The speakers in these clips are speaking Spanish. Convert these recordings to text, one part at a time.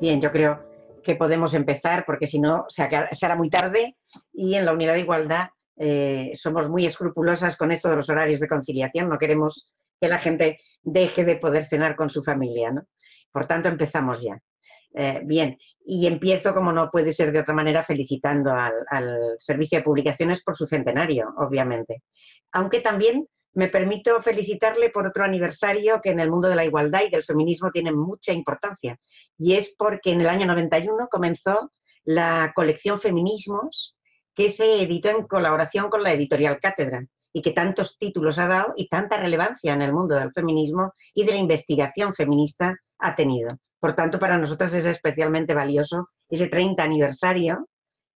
Bien, yo creo que podemos empezar porque si no se hará muy tarde y en la Unidad de Igualdad somos muy escrupulosas con esto de los horarios de conciliación. No queremos que la gente deje de poder cenar con su familia, ¿no? Por tanto, empezamos ya. Bien, y empiezo, como no puede ser de otra manera, felicitando al Servicio de Publicaciones por su centenario, obviamente. Aunque también me permito felicitarle por otro aniversario que en el mundo de la igualdad y del feminismo tiene mucha importancia. Y es porque en el año 91 comenzó la colección Feminismos, que se editó en colaboración con la editorial Cátedra y que tantos títulos ha dado y tanta relevancia en el mundo del feminismo y de la investigación feminista ha tenido. Por tanto, para nosotras es especialmente valioso ese 30 aniversario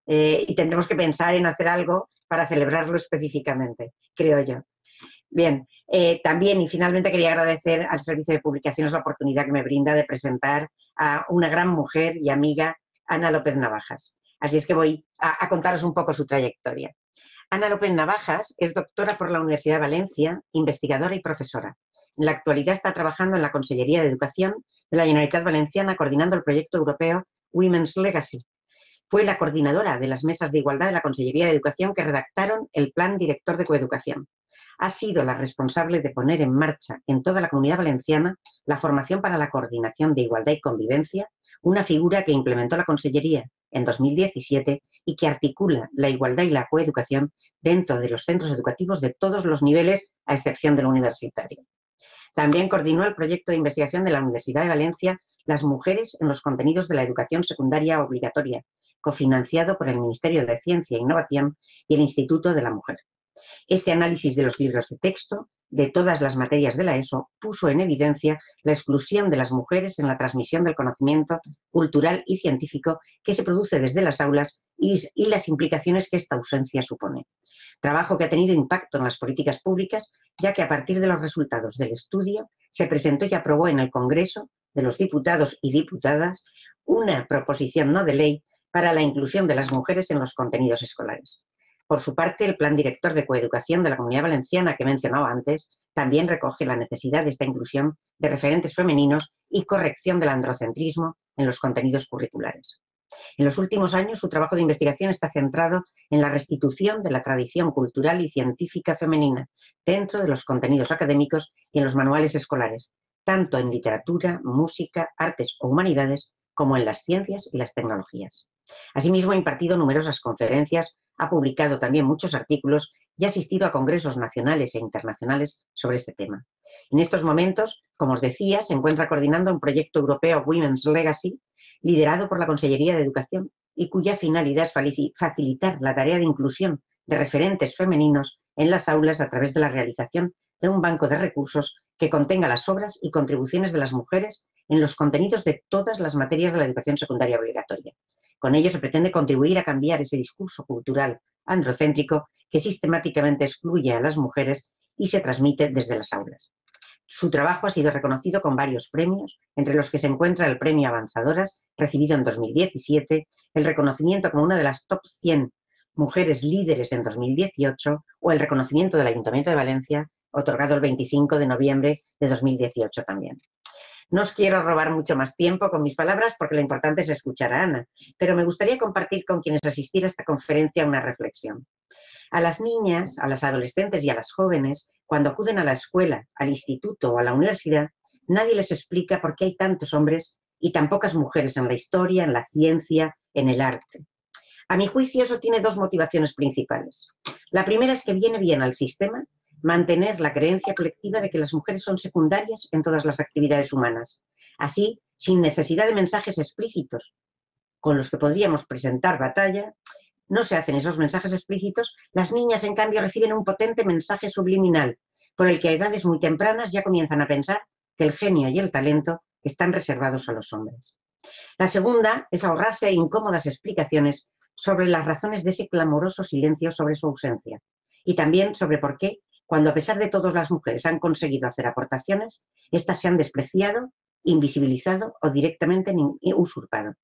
y tendremos que pensar en hacer algo para celebrarlo específicamente, creo yo. Bien, también y finalmente quería agradecer al Servicio de Publicaciones la oportunidad que me brinda de presentar a una gran mujer y amiga, Ana López Navajas. Así es que voy a contaros un poco su trayectoria. Ana López Navajas es doctora por la Universidad de Valencia, investigadora y profesora. En la actualidad está trabajando en la Consellería de Educación de la Generalitat Valenciana coordinando el proyecto europeo Women's Legacy. Fue la coordinadora de las mesas de igualdad de la Consellería de Educación que redactaron el Plan Director de Coeducación. Ha sido la responsable de poner en marcha en toda la Comunidad Valenciana la formación para la coordinación de igualdad y convivencia, una figura que implementó la Consellería en 2017 y que articula la igualdad y la coeducación dentro de los centros educativos de todos los niveles, a excepción del universitario. También coordinó el proyecto de investigación de la Universidad de Valencia Las mujeres en los contenidos de la educación secundaria obligatoria, cofinanciado por el Ministerio de Ciencia e Innovación y el Instituto de la Mujer. Este análisis de los libros de texto de todas las materias de la ESO puso en evidencia la exclusión de las mujeres en la transmisión del conocimiento cultural y científico que se produce desde las aulas y las implicaciones que esta ausencia supone. Trabajo que ha tenido impacto en las políticas públicas, ya que a partir de los resultados del estudio se presentó y aprobó en el Congreso de los Diputados y Diputadas una proposición no de ley para la inclusión de las mujeres en los contenidos escolares. Por su parte, el Plan Director de Coeducación de la Comunidad Valenciana, que he mencionado antes, también recoge la necesidad de esta inclusión de referentes femeninos y corrección del androcentrismo en los contenidos curriculares. En los últimos años, su trabajo de investigación está centrado en la restitución de la tradición cultural y científica femenina dentro de los contenidos académicos y en los manuales escolares, tanto en literatura, música, artes o humanidades, como en las ciencias y las tecnologías. Asimismo, ha impartido numerosas conferencias, ha publicado también muchos artículos y ha asistido a congresos nacionales e internacionales sobre este tema. En estos momentos, como os decía, se encuentra coordinando un proyecto europeo Women's Legacy, liderado por la Consellería de Educación y cuya finalidad es facilitar la tarea de inclusión de referentes femeninos en las aulas a través de la realización de un banco de recursos que contenga las obras y contribuciones de las mujeres en los contenidos de todas las materias de la educación secundaria obligatoria. Con ello se pretende contribuir a cambiar ese discurso cultural androcéntrico que sistemáticamente excluye a las mujeres y se transmite desde las aulas. Su trabajo ha sido reconocido con varios premios, entre los que se encuentra el Premio Avanzadoras, recibido en 2017, el reconocimiento como una de las top 100 mujeres líderes en 2018 o el reconocimiento del Ayuntamiento de Valencia, otorgado el 25 de noviembre de 2018 también. No os quiero robar mucho más tiempo con mis palabras porque lo importante es escuchar a Ana, pero me gustaría compartir con quienes asistir a esta conferencia una reflexión. A las niñas, a las adolescentes y a las jóvenes, cuando acuden a la escuela, al instituto o a la universidad, nadie les explica por qué hay tantos hombres y tan pocas mujeres en la historia, en la ciencia, en el arte. A mi juicio, eso tiene dos motivaciones principales. La primera es que viene bien al sistema mantener la creencia colectiva de que las mujeres son secundarias en todas las actividades humanas. Así, sin necesidad de mensajes explícitos con los que podríamos presentar batalla, no se hacen esos mensajes explícitos, las niñas, en cambio, reciben un potente mensaje subliminal, por el que a edades muy tempranas ya comienzan a pensar que el genio y el talento están reservados a los hombres. La segunda es ahorrarse incómodas explicaciones sobre las razones de ese clamoroso silencio sobre su ausencia, y también sobre por qué, cuando a pesar de todo las mujeres han conseguido hacer aportaciones, éstas se han despreciado, invisibilizado o directamente usurpado.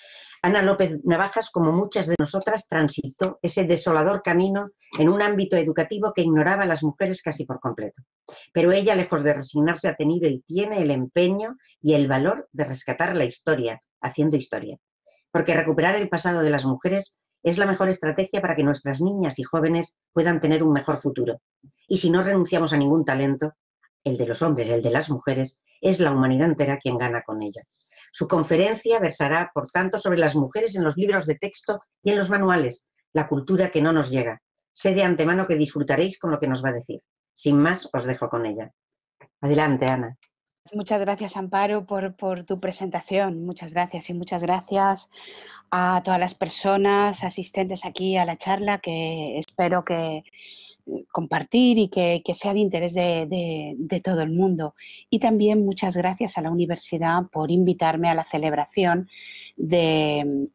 Ana López Navajas, como muchas de nosotras, transitó ese desolador camino en un ámbito educativo que ignoraba a las mujeres casi por completo. Pero ella, lejos de resignarse, ha tenido y tiene el empeño y el valor de rescatar la historia, haciendo historia. Porque recuperar el pasado de las mujeres es la mejor estrategia para que nuestras niñas y jóvenes puedan tener un mejor futuro. Y si no renunciamos a ningún talento, el de los hombres, el de las mujeres, es la humanidad entera quien gana con ella. Su conferencia versará, por tanto, sobre las mujeres en los libros de texto y en los manuales, la cultura que no nos llega. Sé de antemano que disfrutaréis con lo que nos va a decir. Sin más, os dejo con ella. Adelante, Ana. Muchas gracias, Amparo, por tu presentación. Muchas gracias y muchas gracias a todas las personas asistentes aquí a la charla, que espero que compartir y que sea de interés de todo el mundo. Y también muchas gracias a la universidad por invitarme a la celebración del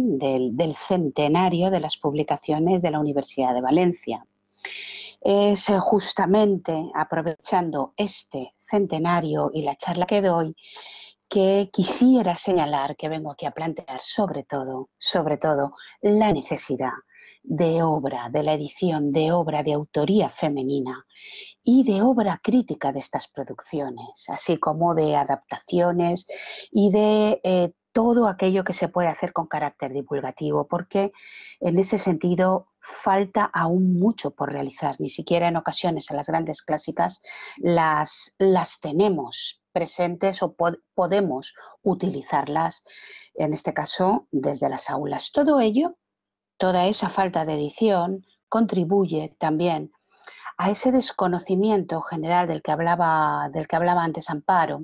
centenario de las publicaciones de la Universidad de Valencia. Es justamente aprovechando este centenario y la charla que doy que quisiera señalar, que vengo aquí a plantear sobre todo, la necesidad de obra, de la edición de obra de autoría femenina y de obra crítica de estas producciones, así como de adaptaciones y de todo aquello que se puede hacer con carácter divulgativo, porque en ese sentido falta aún mucho por realizar. Ni siquiera en ocasiones en las grandes clásicas las tenemos presentes o podemos utilizarlas, en este caso, desde las aulas. Todo ello, toda esa falta de edición, contribuye también a ese desconocimiento general del que hablaba antes Amparo,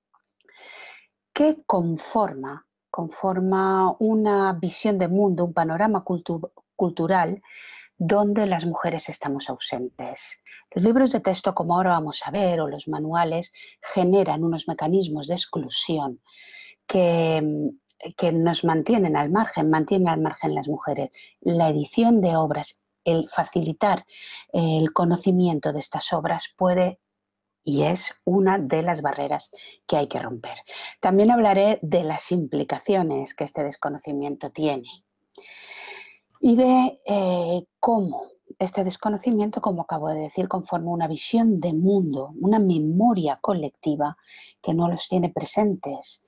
que conforma una visión de mundo, un panorama cultural donde las mujeres estamos ausentes. Los libros de texto, como ahora vamos a ver, o los manuales, generan unos mecanismos de exclusión que nos mantienen al margen las mujeres. La edición de obras, el facilitar el conocimiento de estas obras puede y es una de las barreras que hay que romper. También hablaré de las implicaciones que este desconocimiento tiene y de cómo este desconocimiento, como acabo de decir, conforma una visión de mundo, una memoria colectiva que no los tiene presentes.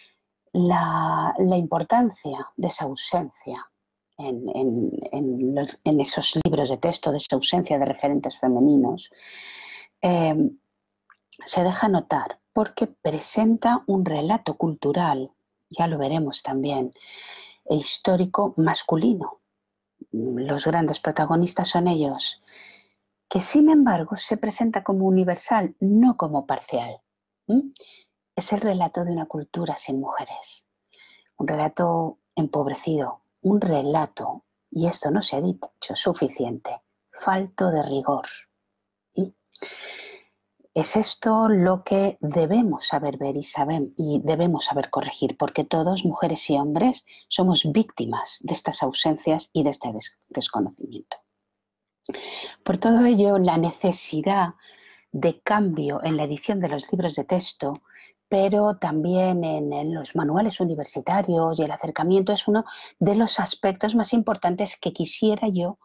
La importancia de esa ausencia en esos libros de texto, de esa ausencia de referentes femeninos, se deja notar porque presenta un relato cultural, ya lo veremos también, e histórico masculino. Los grandes protagonistas son ellos, que sin embargo se presenta como universal, no como parcial. Es el relato de una cultura sin mujeres, un relato empobrecido, un relato, y esto no se ha dicho suficiente, falto de rigor. Es esto lo que debemos saber ver y debemos saber corregir, porque todos, mujeres y hombres, somos víctimas de estas ausencias y de este desconocimiento. Por todo ello, la necesidad de cambio en la edición de los libros de texto, pero también en los manuales universitarios y el acercamiento es uno de los aspectos más importantes que quisiera yo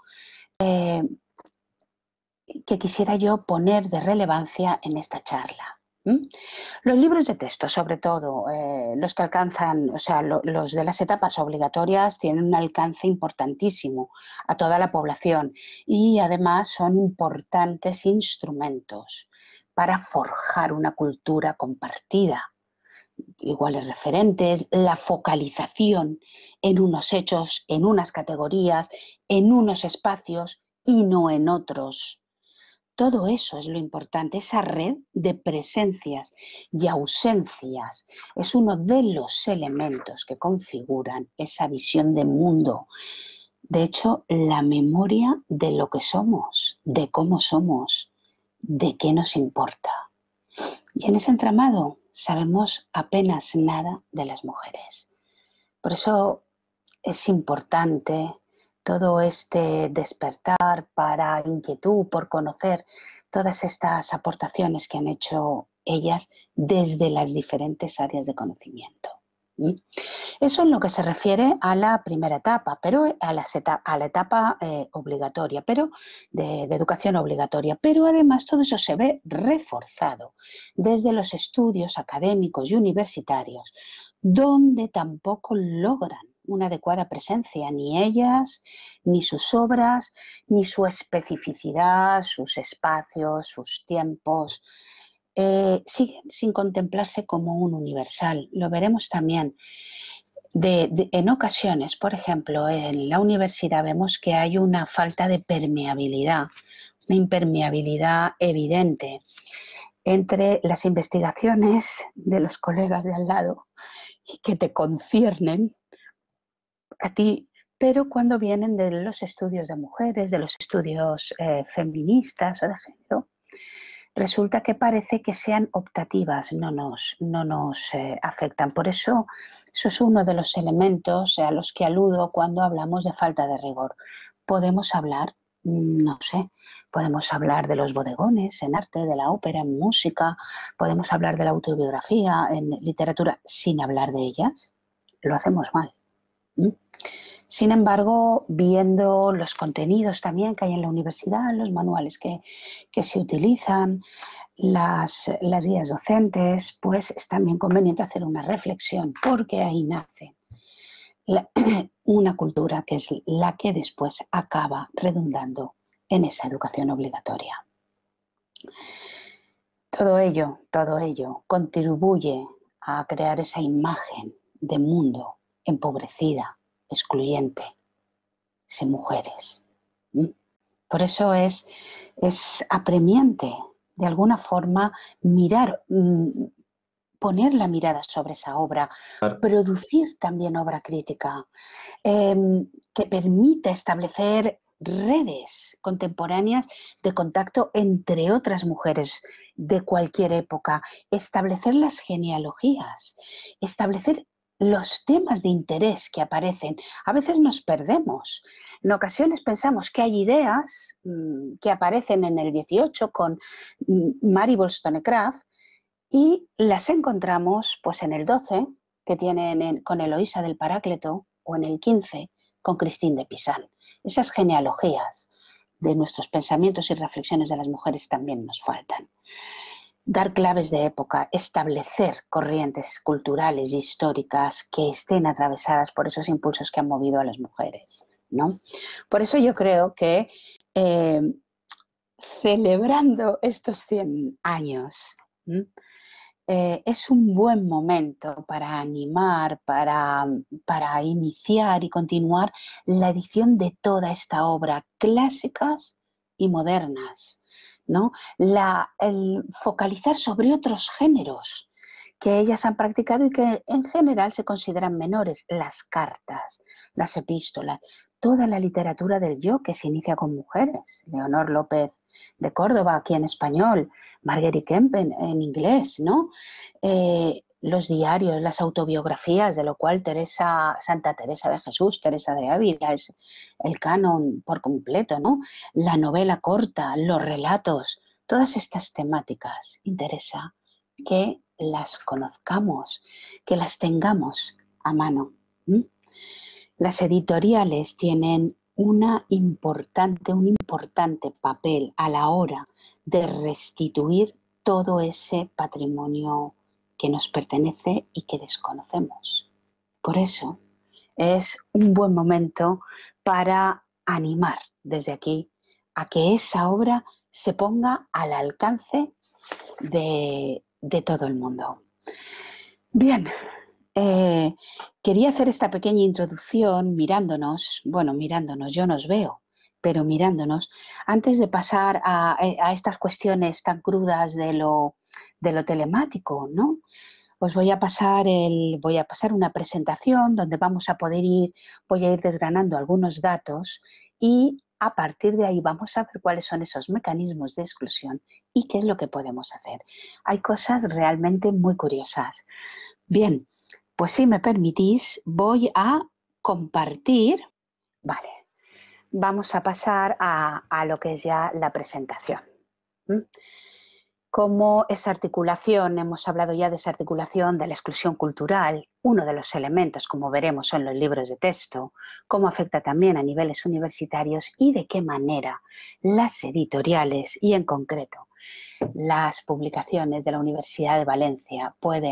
poner de relevancia en esta charla. Los libros de texto, sobre todo los que alcanzan, o sea, los de las etapas obligatorias, tienen un alcance importantísimo a toda la población y además son importantes instrumentos para forjar una cultura compartida, iguales referentes, la focalización en unos hechos, en unas categorías, en unos espacios y no en otros. Todo eso es lo importante, esa red de presencias y ausencias es uno de los elementos que configuran esa visión de mundo. De hecho, la memoria de lo que somos, de cómo somos, de qué nos importa. Y en ese entramado sabemos apenas nada de las mujeres. Por eso es importante todo este despertar para inquietud, por conocer todas estas aportaciones que han hecho ellas desde las diferentes áreas de conocimiento. Eso en lo que se refiere a la primera etapa, pero a la etapa obligatoria, pero de educación obligatoria. Pero además todo eso se ve reforzado desde los estudios académicos y universitarios, donde tampoco logran una adecuada presencia, ni ellas, ni sus obras, ni su especificidad, sus espacios, sus tiempos, siguen sin contemplarse como un universal. Lo veremos también. En ocasiones, por ejemplo, en la universidad vemos que hay una falta de permeabilidad, una impermeabilidad evidente entre las investigaciones de los colegas de al lado y que te conciernen a ti, pero cuando vienen de los estudios de mujeres, de los estudios feministas o de género, resulta que parece que sean optativas, no nos afectan. Por eso es uno de los elementos a los que aludo cuando hablamos de falta de rigor. Podemos hablar, no sé, podemos hablar de los bodegones en arte, de la ópera en música, podemos hablar de la autobiografía en literatura sin hablar de ellas. Lo hacemos mal. Sin embargo, viendo los contenidos también que hay en la universidad, los manuales que se utilizan, las guías docentes, pues es también conveniente hacer una reflexión, porque ahí nace una cultura que es la que después acaba redundando en esa educación obligatoria. Todo ello contribuye a crear esa imagen de mundo empobrecida, excluyente, sin mujeres. Por eso es apremiante, de alguna forma, mirar, poner la mirada sobre esa obra, producir también obra crítica, que permita establecer redes contemporáneas de contacto entre otras mujeres de cualquier época, establecer las genealogías, establecer los temas de interés que aparecen. A veces nos perdemos. En ocasiones pensamos que hay ideas que aparecen en el 18 con Mary Wollstonecraft y las encontramos pues en el 12, que tienen con Eloísa del Paráclito, o en el 15 con Christine de Pisan. Esas genealogías de nuestros pensamientos y reflexiones de las mujeres también nos faltan. Dar claves de época, establecer corrientes culturales y históricas que estén atravesadas por esos impulsos que han movido a las mujeres, ¿no? Por eso yo creo que celebrando estos 100 años, es un buen momento para animar, para iniciar y continuar la edición de toda esta obra, clásicas y modernas, ¿no? El focalizar sobre otros géneros que ellas han practicado y que en general se consideran menores, las cartas, las epístolas, toda la literatura del yo que se inicia con mujeres, Leonor López de Córdoba, aquí en español, Marguerite Kemp en inglés, ¿no? Los diarios, las autobiografías, de lo cual Santa Teresa de Jesús, Teresa de Ávila, es el canon por completo, ¿no? La novela corta, los relatos, todas estas temáticas interesa que las conozcamos, que las tengamos a mano. Las editoriales tienen un importante papel a la hora de restituir todo ese patrimonio que nos pertenece y que desconocemos. Por eso es un buen momento para animar desde aquí a que esa obra se ponga al alcance de todo el mundo. Bien, quería hacer esta pequeña introducción mirándonos, yo nos veo, pero mirándonos, antes de pasar a estas cuestiones tan crudas de lo telemático, ¿no? Os voy a pasar una presentación donde voy a ir desgranando algunos datos y a partir de ahí vamos a ver cuáles son esos mecanismos de exclusión y qué es lo que podemos hacer. Hay cosas realmente muy curiosas. Bien, pues si me permitís, voy a compartir. Vale, vamos a pasar a lo que es ya la presentación. Cómo esa articulación, hemos hablado ya de esa articulación de la exclusión cultural, uno de los elementos, como veremos en los libros de texto, cómo afecta también a niveles universitarios y de qué manera las editoriales y en concreto las publicaciones de la Universidad de Valencia pueden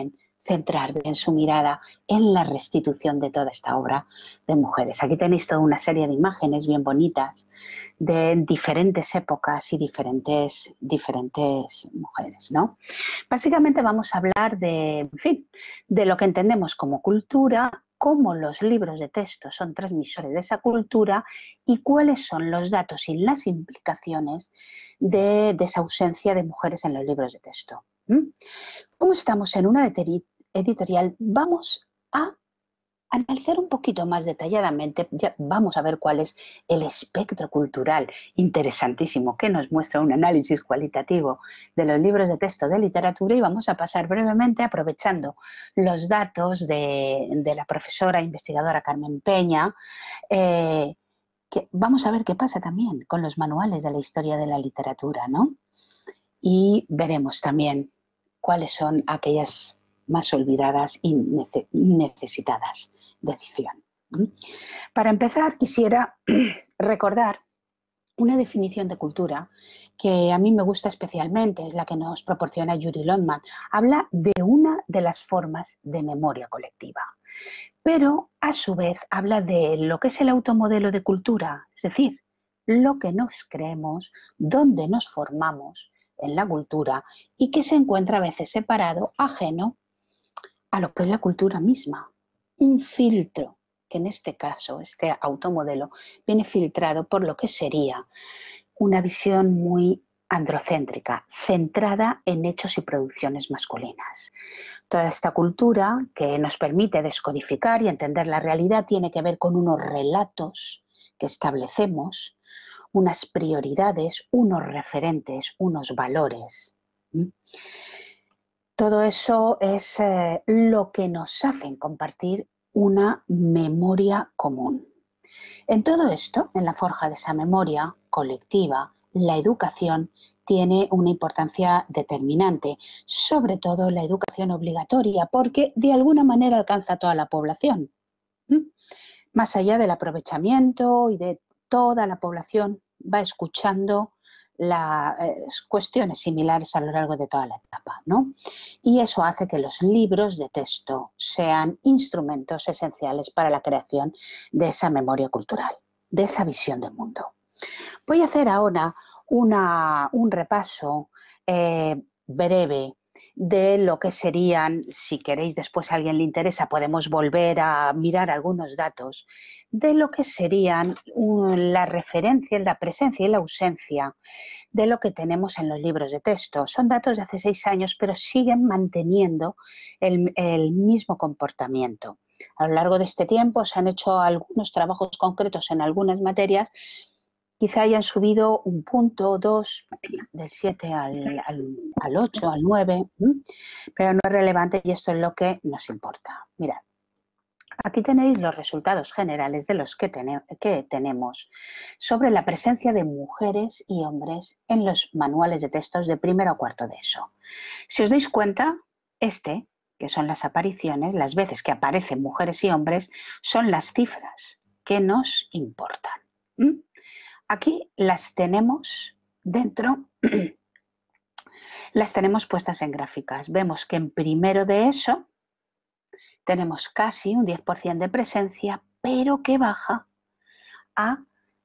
centrar bien su mirada en la restitución de toda esta obra de mujeres. Aquí tenéis toda una serie de imágenes bien bonitas de diferentes épocas y diferentes mujeres, ¿no? Básicamente vamos a hablar de, en fin, de lo que entendemos como cultura, cómo los libros de texto son transmisores de esa cultura y cuáles son los datos y las implicaciones de esa ausencia de mujeres en los libros de texto. Como estamos en una editorial, vamos a analizar un poquito más detalladamente, ya vamos a ver cuál es el espectro cultural interesantísimo que nos muestra un análisis cualitativo de los libros de texto de literatura, y vamos a pasar brevemente, aprovechando los datos de la profesora investigadora Carmen Peña, que vamos a ver qué pasa también con los manuales de la historia de la literatura, ¿no? Y veremos también cuáles son aquellas más olvidadas y necesitadas de edición. Para empezar, quisiera recordar una definición de cultura que a mí me gusta especialmente, es la que nos proporciona Yuri Lotman. Habla de una de las formas de memoria colectiva, pero a su vez habla de lo que es el automodelo de cultura, es decir, lo que nos creemos, dónde nos formamos en la cultura y que se encuentra a veces separado, ajeno a lo que es la cultura misma. Un filtro, que en este caso, este automodelo, viene filtrado por lo que sería una visión muy androcéntrica, centrada en hechos y producciones masculinas. Toda esta cultura que nos permite descodificar y entender la realidad tiene que ver con unos relatos que establecemos, unas prioridades, unos referentes, unos valores. Todo eso es lo que nos hacen compartir una memoria común. En todo esto, en la forja de esa memoria colectiva, la educación tiene una importancia determinante, sobre todo la educación obligatoria, porque de alguna manera alcanza a toda la población. Más allá del aprovechamiento y de toda la población va escuchando cuestiones similares a lo largo de toda la etapa, ¿no? Y eso hace que los libros de texto sean instrumentos esenciales para la creación de esa memoria cultural, de esa visión del mundo. Voy a hacer ahora un repaso breve de lo que serían, si queréis después a alguien le interesa, podemos volver a mirar algunos datos, de lo que serían la referencia, la presencia y la ausencia de lo que tenemos en los libros de texto. Son datos de hace 6 años, pero siguen manteniendo el mismo comportamiento. A lo largo de este tiempo se han hecho algunos trabajos concretos en algunas materias. Quizá hayan subido 1 punto o 2, del 7 al 8, al 9, pero no es relevante y esto es lo que nos importa. Mirad, aquí tenéis los resultados generales de los que tenemos sobre la presencia de mujeres y hombres en los manuales de textos de primero a cuarto de ESO. Si os dais cuenta, que son las apariciones, las veces que aparecen mujeres y hombres, son las cifras que nos importan. Aquí las tenemos dentro, las tenemos puestas en gráficas. Vemos que en primero de ESO tenemos casi un 10% de presencia, pero que baja a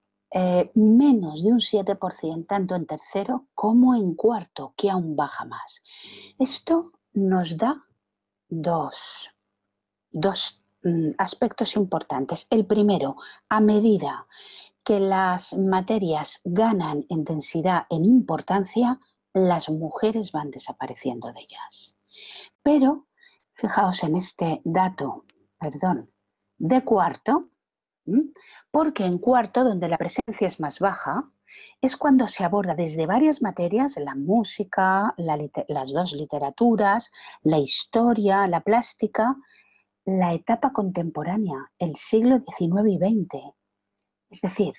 menos de un 7%, tanto en tercero como en cuarto, que aún baja más. Esto nos da dos aspectos importantes. El primero, a medida que las materias ganan en densidad, en importancia, las mujeres van desapareciendo de ellas. Pero fijaos en este dato, de cuarto, porque en cuarto, donde la presencia es más baja, es cuando se aborda desde varias materias, la música, las 2 literaturas, la historia, la plástica, la etapa contemporánea, el siglo XIX y XX. Es decir,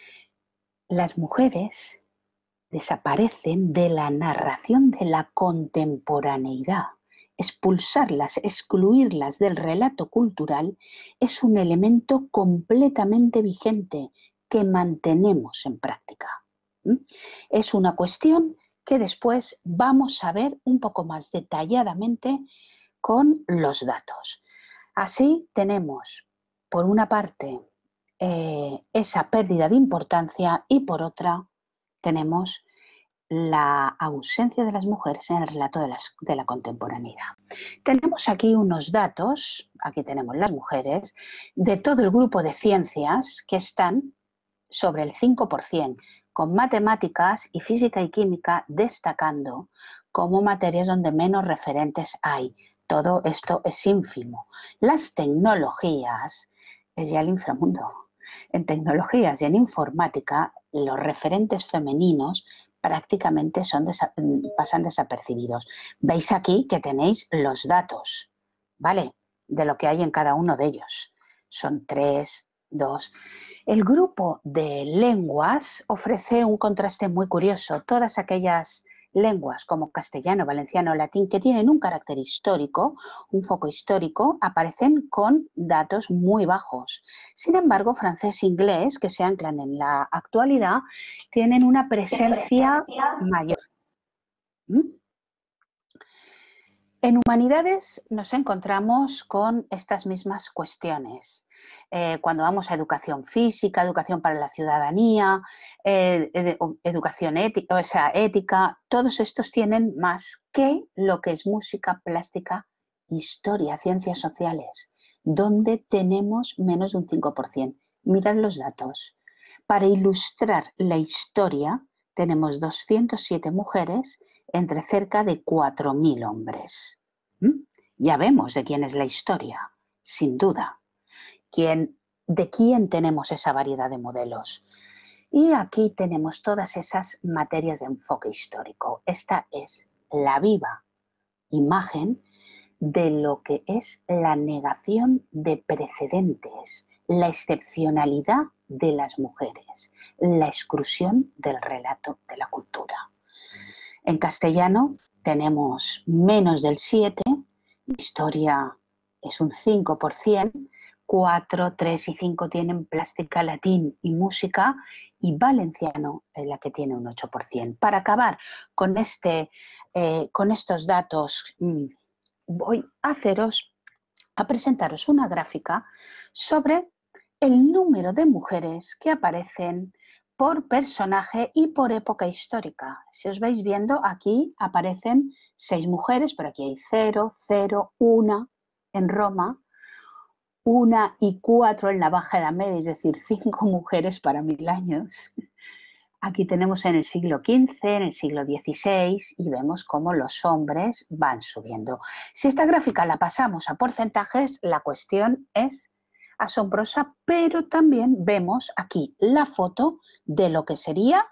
las mujeres desaparecen de la narración de la contemporaneidad. Expulsarlas, excluirlas del relato cultural es un elemento completamente vigente que mantenemos en práctica. Es una cuestión que después vamos a ver un poco más detalladamente con los datos. Así tenemos, por una parte, esa pérdida de importancia y por otra tenemos la ausencia de las mujeres en el relato de la contemporaneidad. Tenemos aquí unos datos, aquí tenemos las mujeres, de todo el grupo de ciencias que están sobre el 5%, con matemáticas y física y química destacando como materias donde menos referentes hay. Todo esto es ínfimo. Las tecnologías es ya el inframundo. En tecnologías y en informática, los referentes femeninos prácticamente pasan desapercibidos. Veis aquí que tenéis los datos, ¿vale? De lo que hay en cada uno de ellos. Son 3, 2. El grupo de lenguas ofrece un contraste muy curioso. Todas aquellas lenguas como castellano, valenciano, latín, que tienen un carácter histórico, un foco histórico, aparecen con datos muy bajos. Sin embargo, francés e inglés, que se anclan en la actualidad, tienen una presencia mayor. En humanidades nos encontramos con estas mismas cuestiones. Cuando vamos a educación física, educación para la ciudadanía, educación ética, todos estos tienen más que lo que es música, plástica, historia, ciencias sociales, donde tenemos menos de un 5%. Mirad los datos. Para ilustrar la historia, tenemos 207 mujeres entre cerca de 4.000 hombres. Ya vemos de quién es la historia, sin duda. ¿De quién tenemos esa variedad de modelos? Y aquí tenemos todas esas materias de enfoque histórico. Esta es la viva imagen de lo que es la negación de precedentes, la excepcionalidad de las mujeres, la exclusión del relato de la cultura. En castellano tenemos menos del 7%, historia es un 5%, 4, 3 y 5 tienen plástica, latín y música, y valenciano es la que tiene un 8%. Para acabar con estos datos, voy a presentaros una gráfica sobre el número de mujeres que aparecen por personaje y por época histórica. Si os vais viendo, aquí aparecen 6 mujeres, pero aquí hay 0, 0, 1 en Roma, 1 y 4 en la Baja Edad Media, es decir, 5 mujeres para 1000 años. Aquí tenemos en el siglo XV, en el siglo XVI y vemos cómo los hombres van subiendo. Si esta gráfica la pasamos a porcentajes, la cuestión es asombrosa, pero también vemos aquí la foto de lo que sería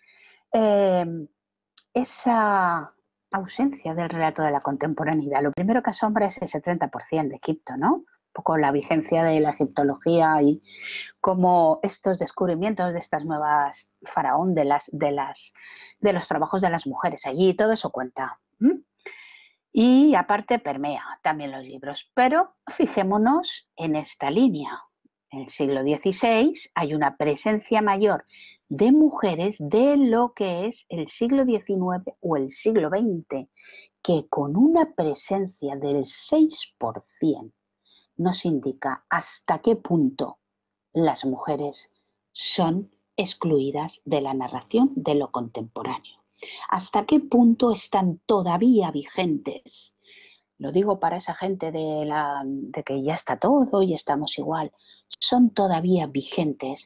esa ausencia del relato de la contemporaneidad. Lo primero que asombra es ese 30% de Egipto, ¿no? Un poco la vigencia de la egiptología y cómo estos descubrimientos de estas nuevas faraón, de los trabajos de las mujeres allí, todo eso cuenta. Y aparte permea también los libros. Pero fijémonos en esta línea. En el siglo XVI hay una presencia mayor de mujeres de lo que es el siglo XIX o el siglo XX, que con una presencia del 6% nos indica hasta qué punto las mujeres son excluidas de la narración de lo contemporáneo. ¿Hasta qué punto están todavía vigentes? Lo digo para esa gente de que ya está todo y estamos igual. Son todavía vigentes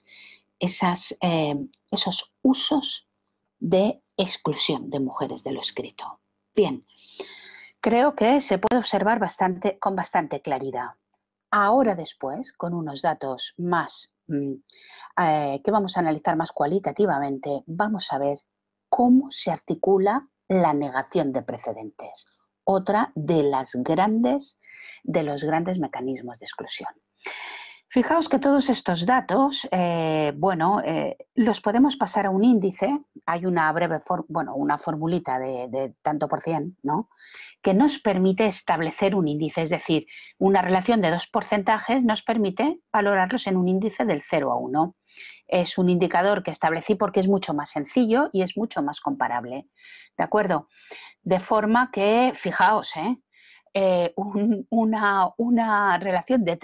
esos usos de exclusión de mujeres de lo escrito. Bien, creo que se puede observar con bastante claridad. Ahora después, con unos datos más que vamos a analizar más cualitativamente, vamos a ver cómo se articula la negación de precedentes, otra de los grandes mecanismos de exclusión. Fijaos que todos estos datos, los podemos pasar a un índice. Hay una una formulita de tanto por cien, ¿no?, que nos permite establecer un índice, es decir, una relación de 2 porcentajes nos permite valorarlos en un índice del 0 a 1. Es un indicador que establecí porque es mucho más sencillo y es mucho más comparable, ¿de acuerdo? De forma que, fijaos, una relación de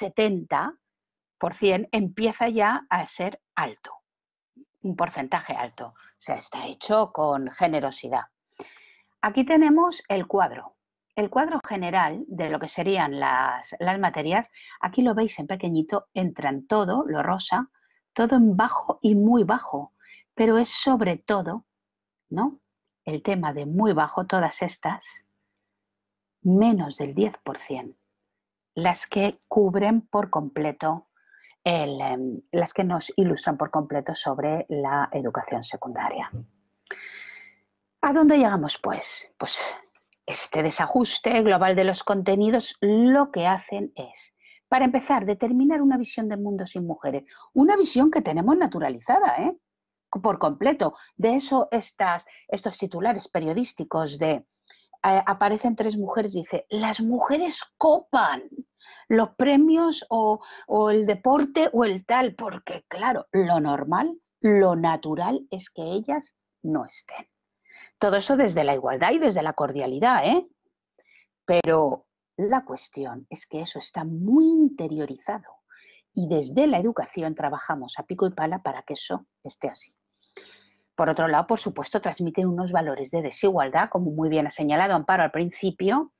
30-70% empieza ya a ser alto, un porcentaje alto. O sea, está hecho con generosidad. Aquí tenemos el cuadro general de lo que serían las materias. Aquí lo veis en pequeñito, entran todo, lo rosa, todo en bajo y muy bajo, pero es sobre todo, ¿no?, el tema de muy bajo, todas estas, menos del 10%, las que cubren por completo, las que nos ilustran por completo sobre la educación secundaria. ¿A dónde llegamos, pues? Pues este desajuste global de los contenidos lo que hacen es, para empezar, determinar una visión del mundo sin mujeres, una visión que tenemos naturalizada, por completo. De eso estos titulares periodísticos de aparecen 3 mujeres, dice, las mujeres copan los premios o el deporte o el tal, porque claro, lo normal, lo natural es que ellas no estén. Todo eso desde la igualdad y desde la cordialidad, Pero la cuestión es que eso está muy interiorizado y desde la educación trabajamos a pico y pala para que eso esté así. Por otro lado, por supuesto, transmiten unos valores de desigualdad, como muy bien ha señalado Amparo al principio,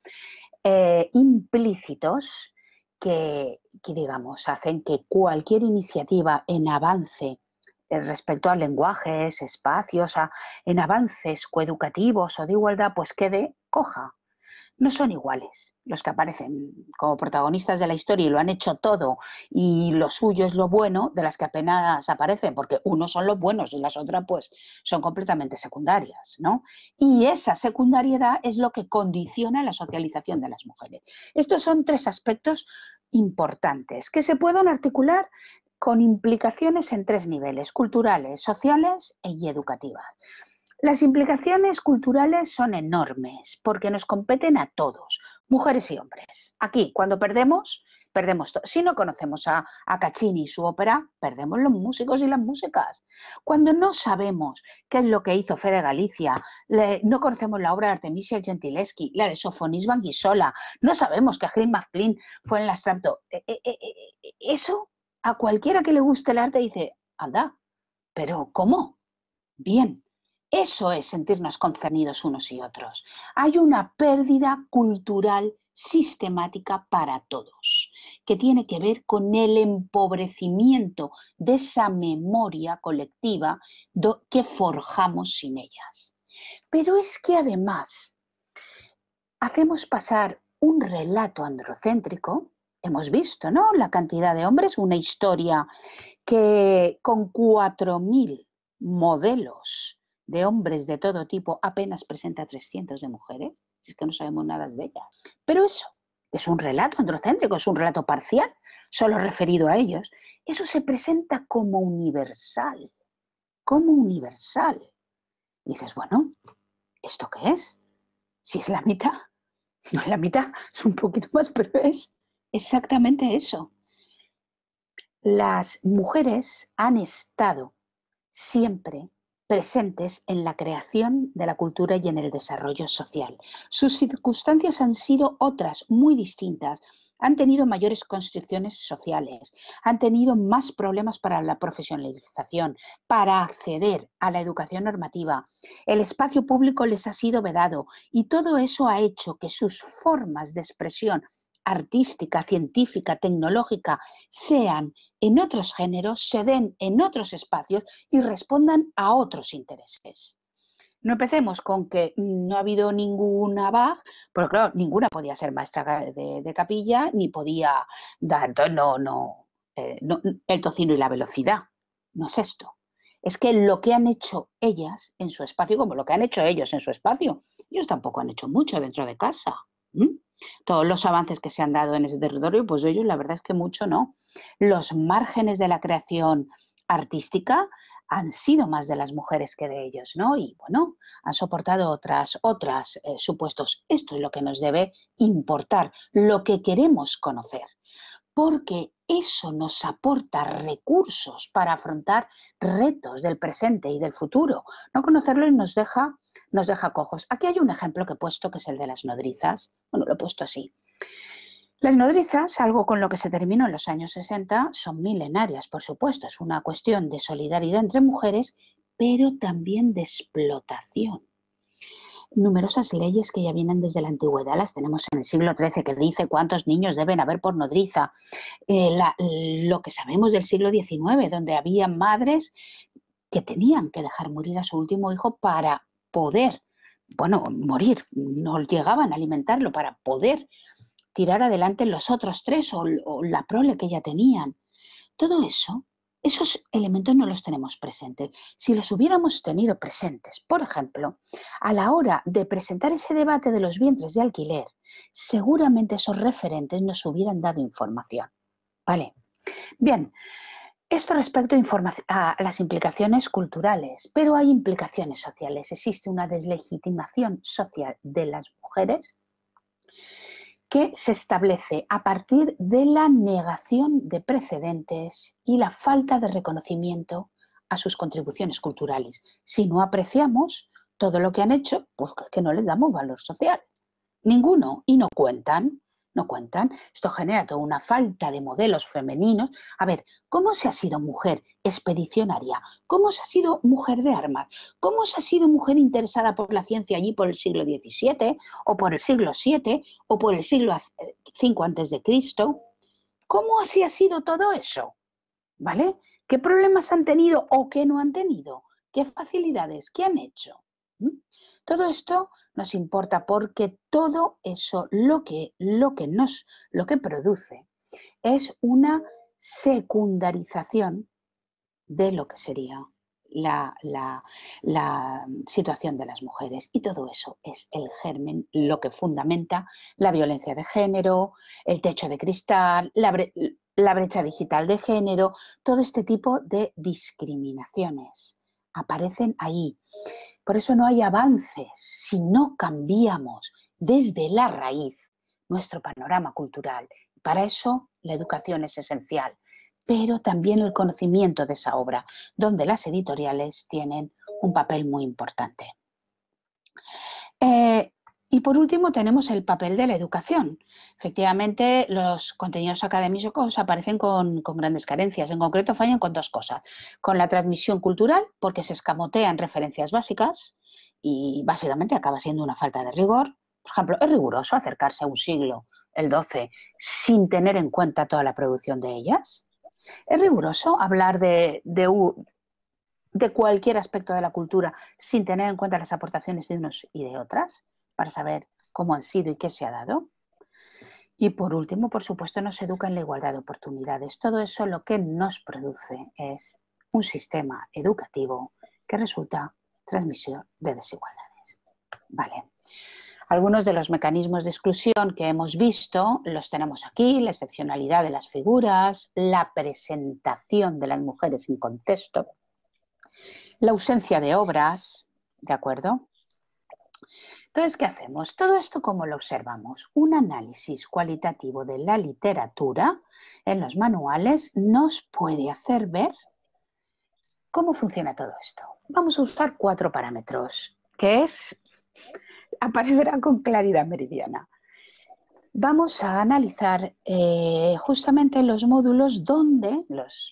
implícitos que, digamos, hacen que cualquier iniciativa en avance respecto a lenguajes, espacios, en avances coeducativos o de igualdad, pues quede coja. No son iguales los que aparecen como protagonistas de la historia y lo han hecho todo y lo suyo es lo bueno, de las que apenas aparecen, porque unos son los buenos y las otras pues son completamente secundarias, ¿no? Y esa secundariedad es lo que condiciona la socialización de las mujeres. Estos son 3 aspectos importantes que se pueden articular con implicaciones en 3 niveles: culturales, sociales y educativas. Las implicaciones culturales son enormes porque nos competen a todos, mujeres y hombres. Aquí, cuando perdemos todo. Si no conocemos a Caccini y su ópera, perdemos los músicos y las músicas. Cuando no sabemos qué es lo que hizo Fede Galicia, no conocemos la obra de Artemisia Gentileschi, la de Sofonis Banguissola, no sabemos que Gil McFlynn fue en la Strapto. Eso a cualquiera que le guste el arte dice, anda, pero ¿cómo? Bien. Eso es sentirnos concernidos unos y otros. Hay una pérdida cultural sistemática para todos, que tiene que ver con el empobrecimiento de esa memoria colectiva que forjamos sin ellas. Pero es que además hacemos pasar un relato androcéntrico. Hemos visto, ¿no?, la cantidad de hombres, una historia que con 4.000 modelos de hombres de todo tipo apenas presenta 300 de mujeres. Es que no sabemos nada de ellas. Pero eso es un relato androcéntrico, es un relato parcial, solo referido a ellos. Eso se presenta como universal, como universal. Y dices, bueno, ¿esto qué es? Si es la mitad, no es la mitad, es un poquito más, pero es exactamente eso. Las mujeres han estado siempre presentes en la creación de la cultura y en el desarrollo social. Sus circunstancias han sido otras, muy distintas. Han tenido mayores constricciones sociales, han tenido más problemas para la profesionalización, para acceder a la educación normativa. El espacio público les ha sido vedado y todo eso ha hecho que sus formas de expresión artística, científica, tecnológica, sean en otros géneros, se den en otros espacios y respondan a otros intereses. No empecemos con que no ha habido ninguna Bach, porque claro, ninguna podía ser maestra de capilla, ni podía dar, no, el tocino y la velocidad. No es esto. Es que lo que han hecho ellas en su espacio, como lo que han hecho ellos en su espacio, ellos tampoco han hecho mucho dentro de casa. Todos los avances que se han dado en ese territorio, pues ellos la verdad es que mucho no. Los márgenes de la creación artística han sido más de las mujeres que de ellos, ¿no? Y bueno, han soportado otras supuestos. Esto es lo que nos debe importar, lo que queremos conocer, porque eso nos aporta recursos para afrontar retos del presente y del futuro. No conocerlo nos deja nos deja cojos. Aquí hay un ejemplo que he puesto, que es el de las nodrizas. Bueno, lo he puesto así. Las nodrizas, algo con lo que se terminó en los años 60, son milenarias, por supuesto. Es una cuestión de solidaridad entre mujeres, pero también de explotación. Numerosas leyes que ya vienen desde la antigüedad, las tenemos en el siglo XIII, que dice cuántos niños deben haber por nodriza. Lo que sabemos del siglo XIX, donde había madres que tenían que dejar morir a su último hijo para poder, bueno, morir, no llegaban a alimentarlo para poder tirar adelante los otros tres o la prole que ya tenían. Todo eso, esos elementos no los tenemos presentes. Si los hubiéramos tenido presentes, por ejemplo, a la hora de presentar ese debate de los vientres de alquiler, seguramente esos referentes nos hubieran dado información. ¿Vale? Bien, esto respecto a las implicaciones culturales, pero hay implicaciones sociales. Existe una deslegitimación social de las mujeres que se establece a partir de la negación de precedentes y la falta de reconocimiento a sus contribuciones culturales. Si no apreciamos todo lo que han hecho, pues que no les damos valor social. Ninguno. Y no cuentan. No cuentan. Esto genera toda una falta de modelos femeninos. A ver, ¿cómo se ha sido mujer expedicionaria? ¿Cómo se ha sido mujer de armas? ¿Cómo se ha sido mujer interesada por la ciencia allí por el siglo XVII o por el siglo VII o por el siglo V antes de Cristo? ¿Cómo así ha sido todo eso? ¿Vale? ¿Qué problemas han tenido o qué no han tenido? ¿Qué facilidades? ¿Qué han hecho? Todo esto nos importa porque todo eso lo que produce es una secundarización de lo que sería la situación de las mujeres. Y todo eso es el germen, lo que fundamenta la violencia de género, el techo de cristal, la brecha digital de género, todo este tipo de discriminaciones aparecen ahí. Por eso no hay avances si no cambiamos desde la raíz nuestro panorama cultural. Para eso la educación es esencial, pero también el conocimiento de esa obra, donde las editoriales tienen un papel muy importante. Y por último tenemos el papel de la educación. Efectivamente, los contenidos académicos aparecen con grandes carencias. En concreto, fallan con dos cosas. Con la transmisión cultural, porque se escamotean referencias básicas y básicamente acaba siendo una falta de rigor. Por ejemplo, es riguroso acercarse a un siglo, el XII, sin tener en cuenta toda la producción de ellas. Es riguroso hablar de cualquier aspecto de la cultura sin tener en cuenta las aportaciones de unos y de otras, para saber cómo han sido y qué se ha dado. Y por último, por supuesto, nos educa en la igualdad de oportunidades. Todo eso lo que nos produce es un sistema educativo que resulta transmisión de desigualdades. Vale. Algunos de los mecanismos de exclusión que hemos visto los tenemos aquí: la excepcionalidad de las figuras, la presentación de las mujeres en contexto, la ausencia de obras, ¿de acuerdo? Entonces, ¿qué hacemos? Todo esto, ¿cómo lo observamos? Un análisis cualitativo de la literatura en los manuales nos puede hacer ver cómo funciona todo esto. Vamos a usar 4 parámetros, que aparecerá con claridad meridiana. Vamos a analizar justamente los módulos los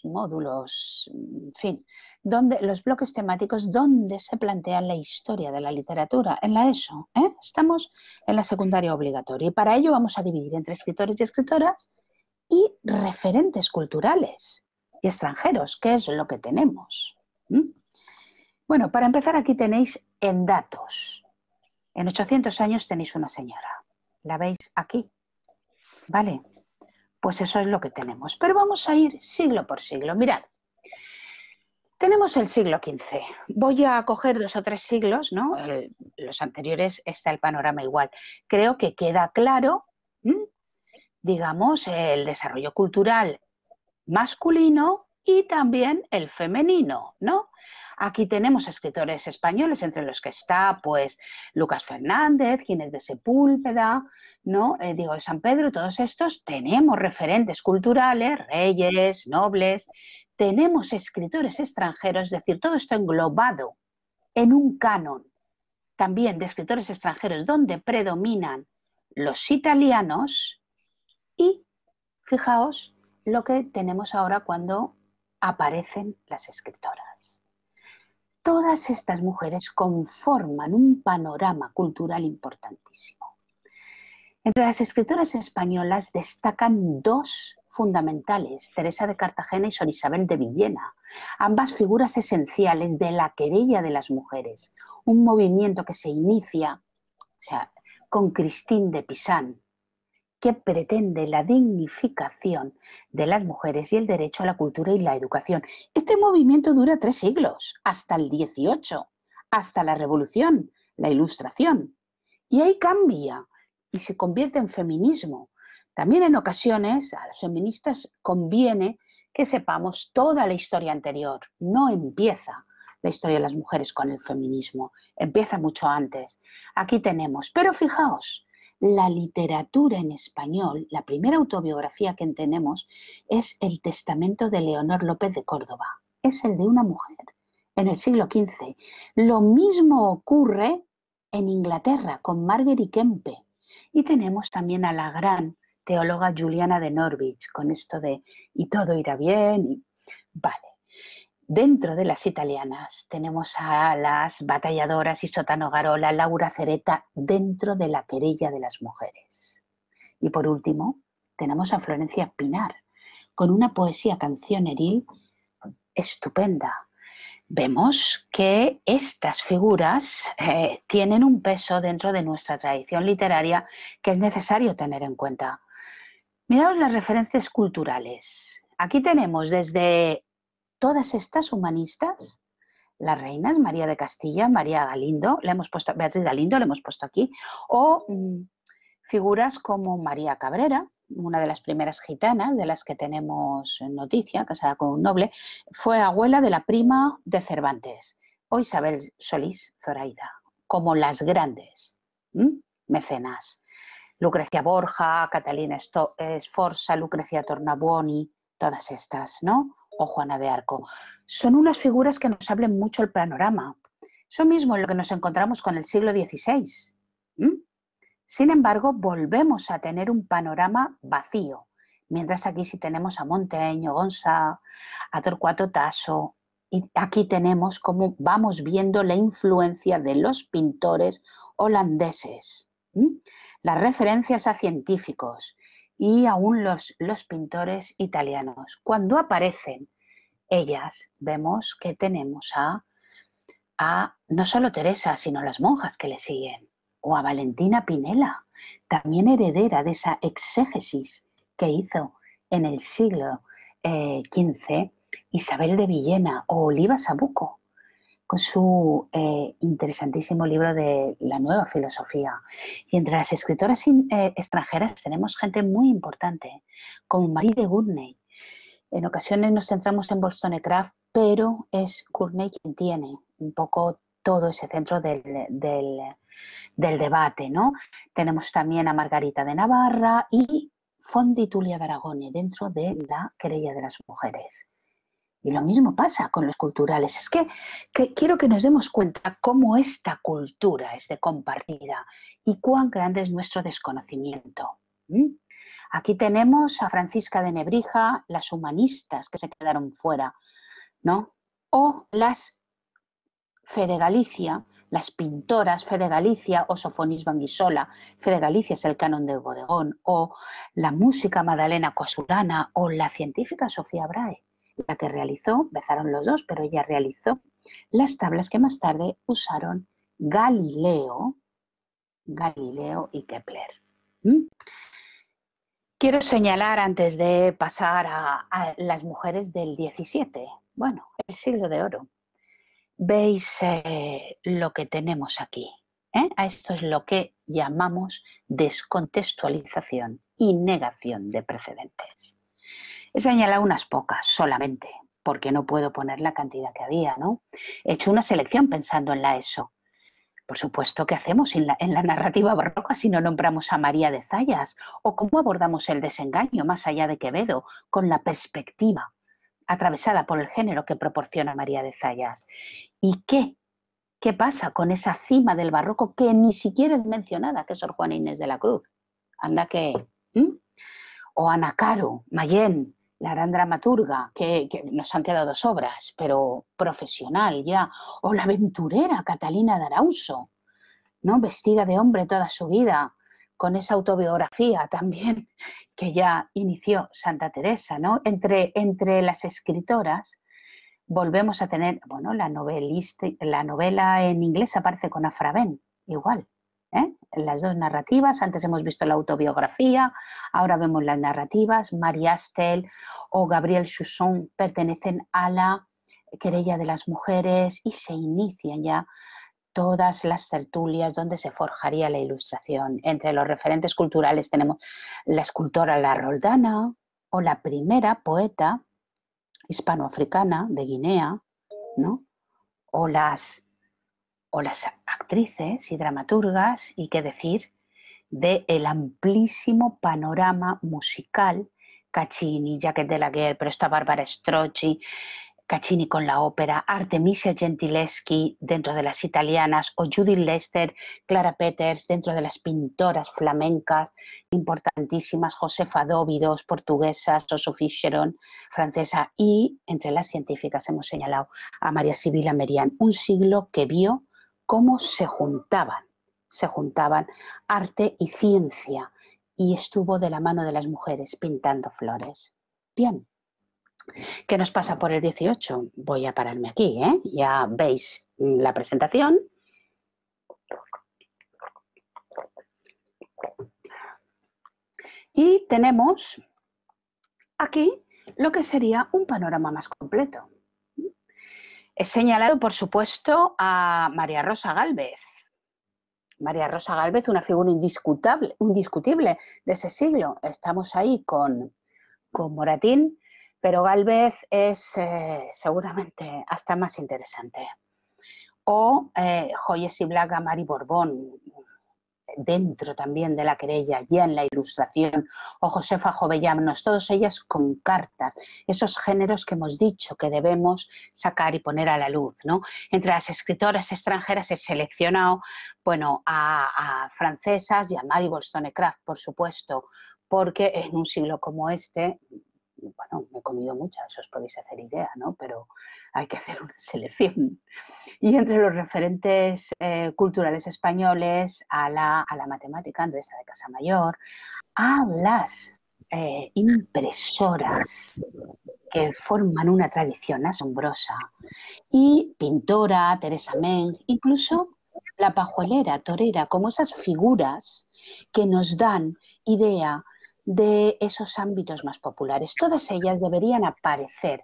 bloques temáticos donde se plantea la historia de la literatura, en la ESO. Estamos en la secundaria obligatoria y para ello vamos a dividir entre escritores y escritoras y referentes culturales y extranjeros, que es lo que tenemos. Bueno, para empezar, aquí tenéis en datos. En 800 años tenéis una señora. ¿La veis aquí? Vale, pues eso es lo que tenemos. Pero vamos a ir siglo por siglo. Mirad, tenemos el siglo XV. Voy a coger 2 o 3 siglos, ¿no? Los anteriores está el panorama igual. Creo que queda claro, digamos, el desarrollo cultural masculino y también el femenino, ¿no? Aquí tenemos escritores españoles, entre los que está, pues, Lucas Fernández, Ginés de Sepúlveda, ¿no? Diego de San Pedro, todos estos. Tenemos referentes culturales, reyes, nobles, tenemos escritores extranjeros, es decir, todo esto englobado en un canon también de escritores extranjeros donde predominan los italianos y fijaos lo que tenemos ahora cuando aparecen las escritoras. Todas estas mujeres conforman un panorama cultural importantísimo. Entre las escritoras españolas destacan dos fundamentales, Teresa de Cartagena y Sor Isabel de Villena, ambas figuras esenciales de la querella de las mujeres, un movimiento que se inicia, con Christine de Pisan, que pretende la dignificación de las mujeres y el derecho a la cultura y la educación. Este movimiento dura 3 siglos, hasta el 18, hasta la Revolución, la Ilustración, y ahí cambia y se convierte en feminismo. También en ocasiones a las feministas conviene que sepamos toda la historia anterior. No empieza la historia de las mujeres con el feminismo, empieza mucho antes. Aquí tenemos, pero fijaos, la literatura en español, la primera autobiografía que tenemos es el Testamento de Leonor López de Córdoba. Es el de una mujer en el siglo XV. Lo mismo ocurre en Inglaterra con Margery Kempe. Y tenemos también a la gran teóloga Juliana de Norwich con esto de y todo irá bien. Vale. Dentro de las italianas tenemos a las batalladoras Isotano Garola, Laura Cereta, dentro de la querella de las mujeres. Y por último, tenemos a Florencia Pinar, con una poesía cancioneril estupenda. Vemos que estas figuras tienen un peso dentro de nuestra tradición literaria que es necesario tener en cuenta. Miraos las referencias culturales. Aquí tenemos desde todas estas humanistas, las reinas, María de Castilla, María Galindo, Beatriz Galindo, le hemos puesto aquí, o figuras como María Cabrera, una de las primeras gitanas de las que tenemos noticia, casada con un noble, fue abuela de la prima de Cervantes, o Isabel Solís Zoraida, como las grandes mecenas. Lucrecia Borja, Catalina Sforza, Lucrecia Tornabuoni, todas estas, ¿no? O Juana de Arco. Son unas figuras que nos abren mucho el panorama. Eso mismo es lo que nos encontramos con el siglo XVI. Sin embargo, volvemos a tener un panorama vacío, mientras aquí sí tenemos a Montaigne, Gonzá, a Torquato Tasso, y aquí tenemos cómo vamos viendo la influencia de los pintores holandeses, las referencias a científicos y aún los pintores italianos. Cuando aparecen ellas, vemos que tenemos a no solo Teresa, sino las monjas que le siguen, o a Valentina Pinella, también heredera de esa exégesis que hizo en el siglo XV Isabel de Villena o Oliva Sabuco, con su interesantísimo libro de la nueva filosofía. Y entre las escritoras extranjeras tenemos gente muy importante, como Marie de Gournay. En ocasiones nos centramos en Wollstonecraft, pero es Gournay quien tiene un poco todo ese centro del debate, ¿no? Tenemos también a Margarita de Navarra y Fondi Tulia de Aragone dentro de la querella de las mujeres. Y lo mismo pasa con los culturales. Es que quiero que nos demos cuenta cómo esta cultura es de compartida y cuán grande es nuestro desconocimiento. Aquí tenemos a Francisca de Nebrija, las humanistas que se quedaron fuera, ¿no? O las Fe de Galicia, las pintoras Fe de Galicia o Sofonis Banguisola, Fe de Galicia es el canon de Bodegón, o la música Madalena Coasulana o la científica Sofía Brahe, la que realizó, empezaron los dos, pero ella realizó las tablas que más tarde usaron Galileo y Kepler. Quiero señalar antes de pasar a las mujeres del 17, bueno, el siglo de oro. Veis lo que tenemos aquí. A esto es lo que llamamos descontextualización y negación de precedentes. He señalado unas pocas solamente, porque no puedo poner la cantidad que había, ¿no? He hecho una selección pensando en la ESO. Por supuesto, ¿qué hacemos en la narrativa barroca si no nombramos a María de Zayas? ¿O cómo abordamos el desengaño más allá de Quevedo con la perspectiva atravesada por el género que proporciona María de Zayas? ¿Y qué ¿Qué pasa con esa cima del barroco que ni siquiera es mencionada, que es Sor Juana Inés de la Cruz? Anda que... O Ana Caro Mayén, la gran dramaturga, que nos han quedado sobras, pero profesional ya. O la aventurera Catalina de Arauso, ¿no? Vestida de hombre toda su vida, con esa autobiografía también que ya inició Santa Teresa, ¿no? Entre las escritoras volvemos a tener, bueno, la novela en inglés aparece con Afra Ben, igual, ¿eh? Las dos narrativas, antes hemos visto la autobiografía, ahora vemos las narrativas. Marie Astel o Gabriel Chausson pertenecen a la querella de las mujeres y se inician ya todas las tertulias donde se forjaría la Ilustración. Entre los referentes culturales tenemos la escultora La Roldana o la primera poeta hispanoafricana de Guinea, ¿no? O las actrices y dramaturgas, y qué decir del amplísimo panorama musical, Caccini, Jacques de la Guerre, pero está Barbara Strozzi, Caccini con la ópera, Artemisia Gentileschi dentro de las italianas, o Judith Lester, Clara Peters dentro de las pintoras flamencas importantísimas, Josefa Dóvidos, portuguesas, o Sophie Cheron, francesa, y entre las científicas hemos señalado a María Sibila Merian, un siglo que vio cómo se juntaban arte y ciencia, y estuvo de la mano de las mujeres pintando flores. Bien. ¿Qué nos pasa por el 18? Voy a pararme aquí, ¿eh? Ya veis la presentación. Y tenemos aquí lo que sería un panorama más completo. He señalado, por supuesto, a María Rosa Gálvez. María Rosa Gálvez, una figura indiscutible de ese siglo. Estamos ahí con Moratín, pero Gálvez es seguramente hasta más interesante. O Joyes y Blaga, Mari Borbón, dentro también de la querella, ya en la Ilustración, o Josefa Jovellanos, todas ellas con cartas, esos géneros que hemos dicho que debemos sacar y poner a la luz, ¿no? Entre las escritoras extranjeras he seleccionado, bueno, a francesas y a Mary Wollstonecraft, por supuesto, porque en un siglo como este, bueno, me he comido muchas, os podéis hacer idea, ¿no? Pero hay que hacer una selección. Y entre los referentes culturales españoles, a la matemática Andresa de Casamayor, a las impresoras que forman una tradición asombrosa, y pintora, Teresa Meng, incluso la pajuelera, torera, como esas figuras que nos dan idea de esos ámbitos más populares. Todas ellas deberían aparecer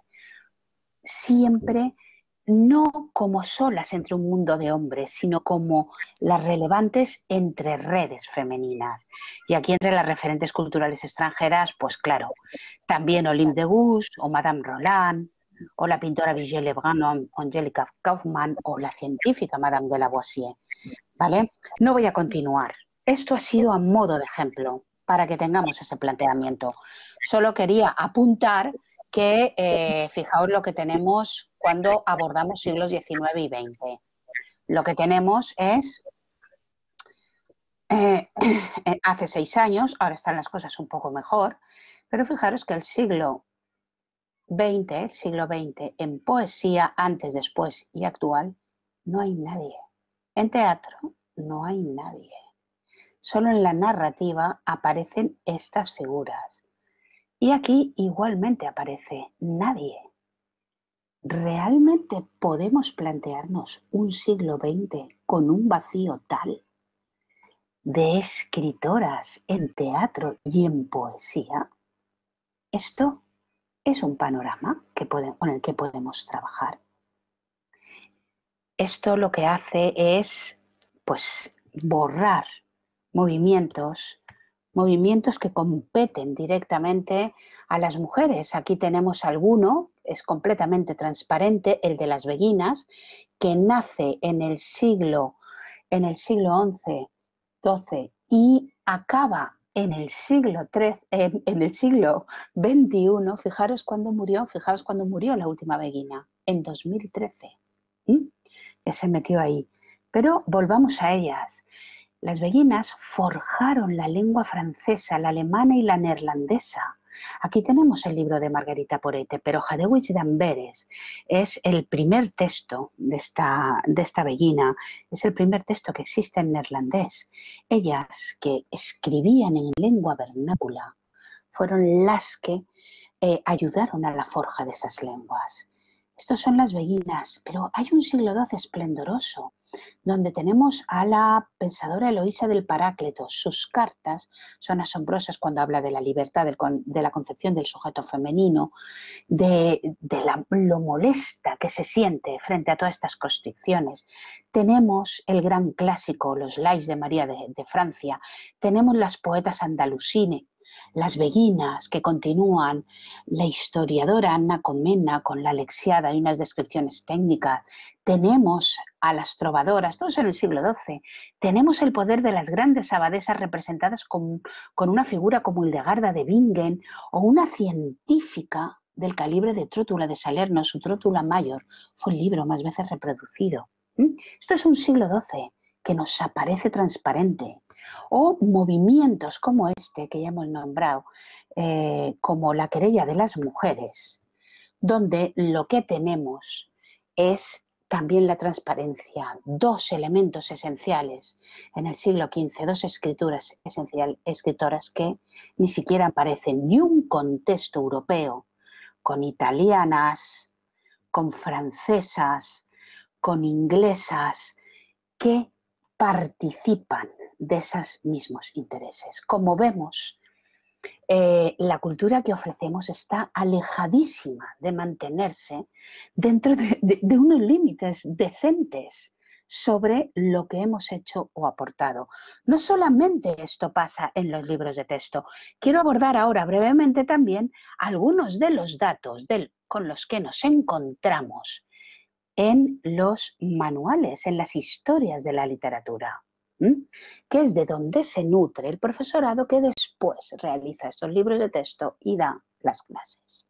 siempre no como solas entre un mundo de hombres, sino como las relevantes entre redes femeninas. Y aquí entre las referentes culturales extranjeras, pues claro, también Olympe de Gouges o Madame Roland, o la pintora Brigitte Lebrun o Angelica Kauffmann, o la científica Madame de Lavoisier, ¿vale? No voy a continuar. Esto ha sido a modo de ejemplo para que tengamos ese planteamiento. Solo quería apuntar que fijaos lo que tenemos cuando abordamos siglos XIX y XX. Lo que tenemos es, hace 6 años, ahora están las cosas un poco mejor, pero fijaros que el siglo XX, en poesía, antes, después y actual, no hay nadie. En teatro no hay nadie. Solo en la narrativa aparecen estas figuras. Y aquí igualmente aparece nadie. ¿Realmente podemos plantearnos un siglo XX con un vacío tal de escritoras en teatro y en poesía? Esto es un panorama con el que podemos trabajar. Esto lo que hace es, pues, borrar movimientos que competen directamente a las mujeres. Aquí tenemos alguno, es completamente transparente, el de las beguinas, que nace en el siglo XI, XII y acaba en el siglo XXI. Fijaros cuándo murió la última beguina, en 2013. se metió ahí. Pero volvamos a ellas. Las beguinas forjaron la lengua francesa, la alemana y la neerlandesa. Aquí tenemos el libro de Margarita Porete, pero Hadewich d'Amberes es el primer texto de esta beguina, es el primer texto que existe en neerlandés. Ellas, que escribían en lengua vernácula, fueron las que ayudaron a la forja de esas lenguas. Estos son las beguinas, pero hay un siglo XII esplendoroso, donde tenemos a la pensadora Eloísa del Paráclito. Sus cartas son asombrosas cuando habla de la libertad, de la concepción del sujeto femenino, de lo molesta que se siente frente a todas estas constricciones. Tenemos el gran clásico, los Lais de María de Francia, tenemos las poetas andalusines, las beguinas que continúan, la historiadora Anna Comnena con la Lexiada y unas descripciones técnicas, tenemos a las trovadoras, todos en el siglo XII, tenemos el poder de las grandes abadesas representadas con una figura como Hildegarda de Bingen o una científica del calibre de Trotula de Salerno, su Trotula Mayor, fue el libro más veces reproducido. Esto es un siglo XII que nos aparece transparente. O movimientos como este que ya hemos nombrado, como la querella de las mujeres, donde lo que tenemos es también la transparencia, dos elementos esenciales en el siglo XV, dos escritoras que ni siquiera aparecen, y un contexto europeo con italianas, con francesas, con inglesas, que participan de esos mismos intereses. Como vemos, la cultura que ofrecemos está alejadísima de mantenerse dentro de unos límites decentes sobre lo que hemos hecho o aportado. No solamente esto pasa en los libros de texto. Quiero abordar ahora brevemente también algunos de los datos con los que nos encontramos en los manuales, en las historias de la literatura, que es de donde se nutre el profesorado que después realiza estos libros de texto y da las clases.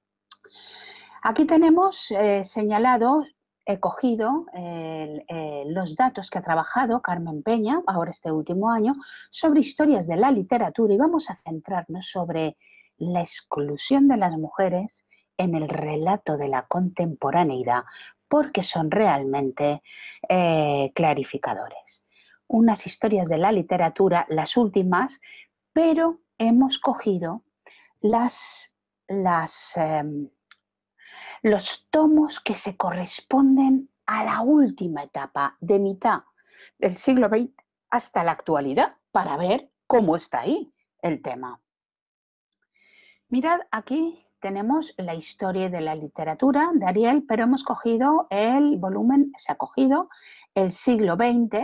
Aquí tenemos señalado, he cogido los datos que ha trabajado Carmen Peña, ahora este último año, sobre historias de la literatura, y vamos a centrarnos sobre la exclusión de las mujeres en el relato de la contemporaneidad, porque son realmente clarificadores. Unas historias de la literatura, las últimas, pero hemos cogido los tomos que se corresponden a la última etapa, de mitad del siglo XX hasta la actualidad, para ver cómo está ahí el tema. Mirad, aquí tenemos la historia de la literatura de Ariel, pero hemos cogido el volumen, se ha cogido el siglo XX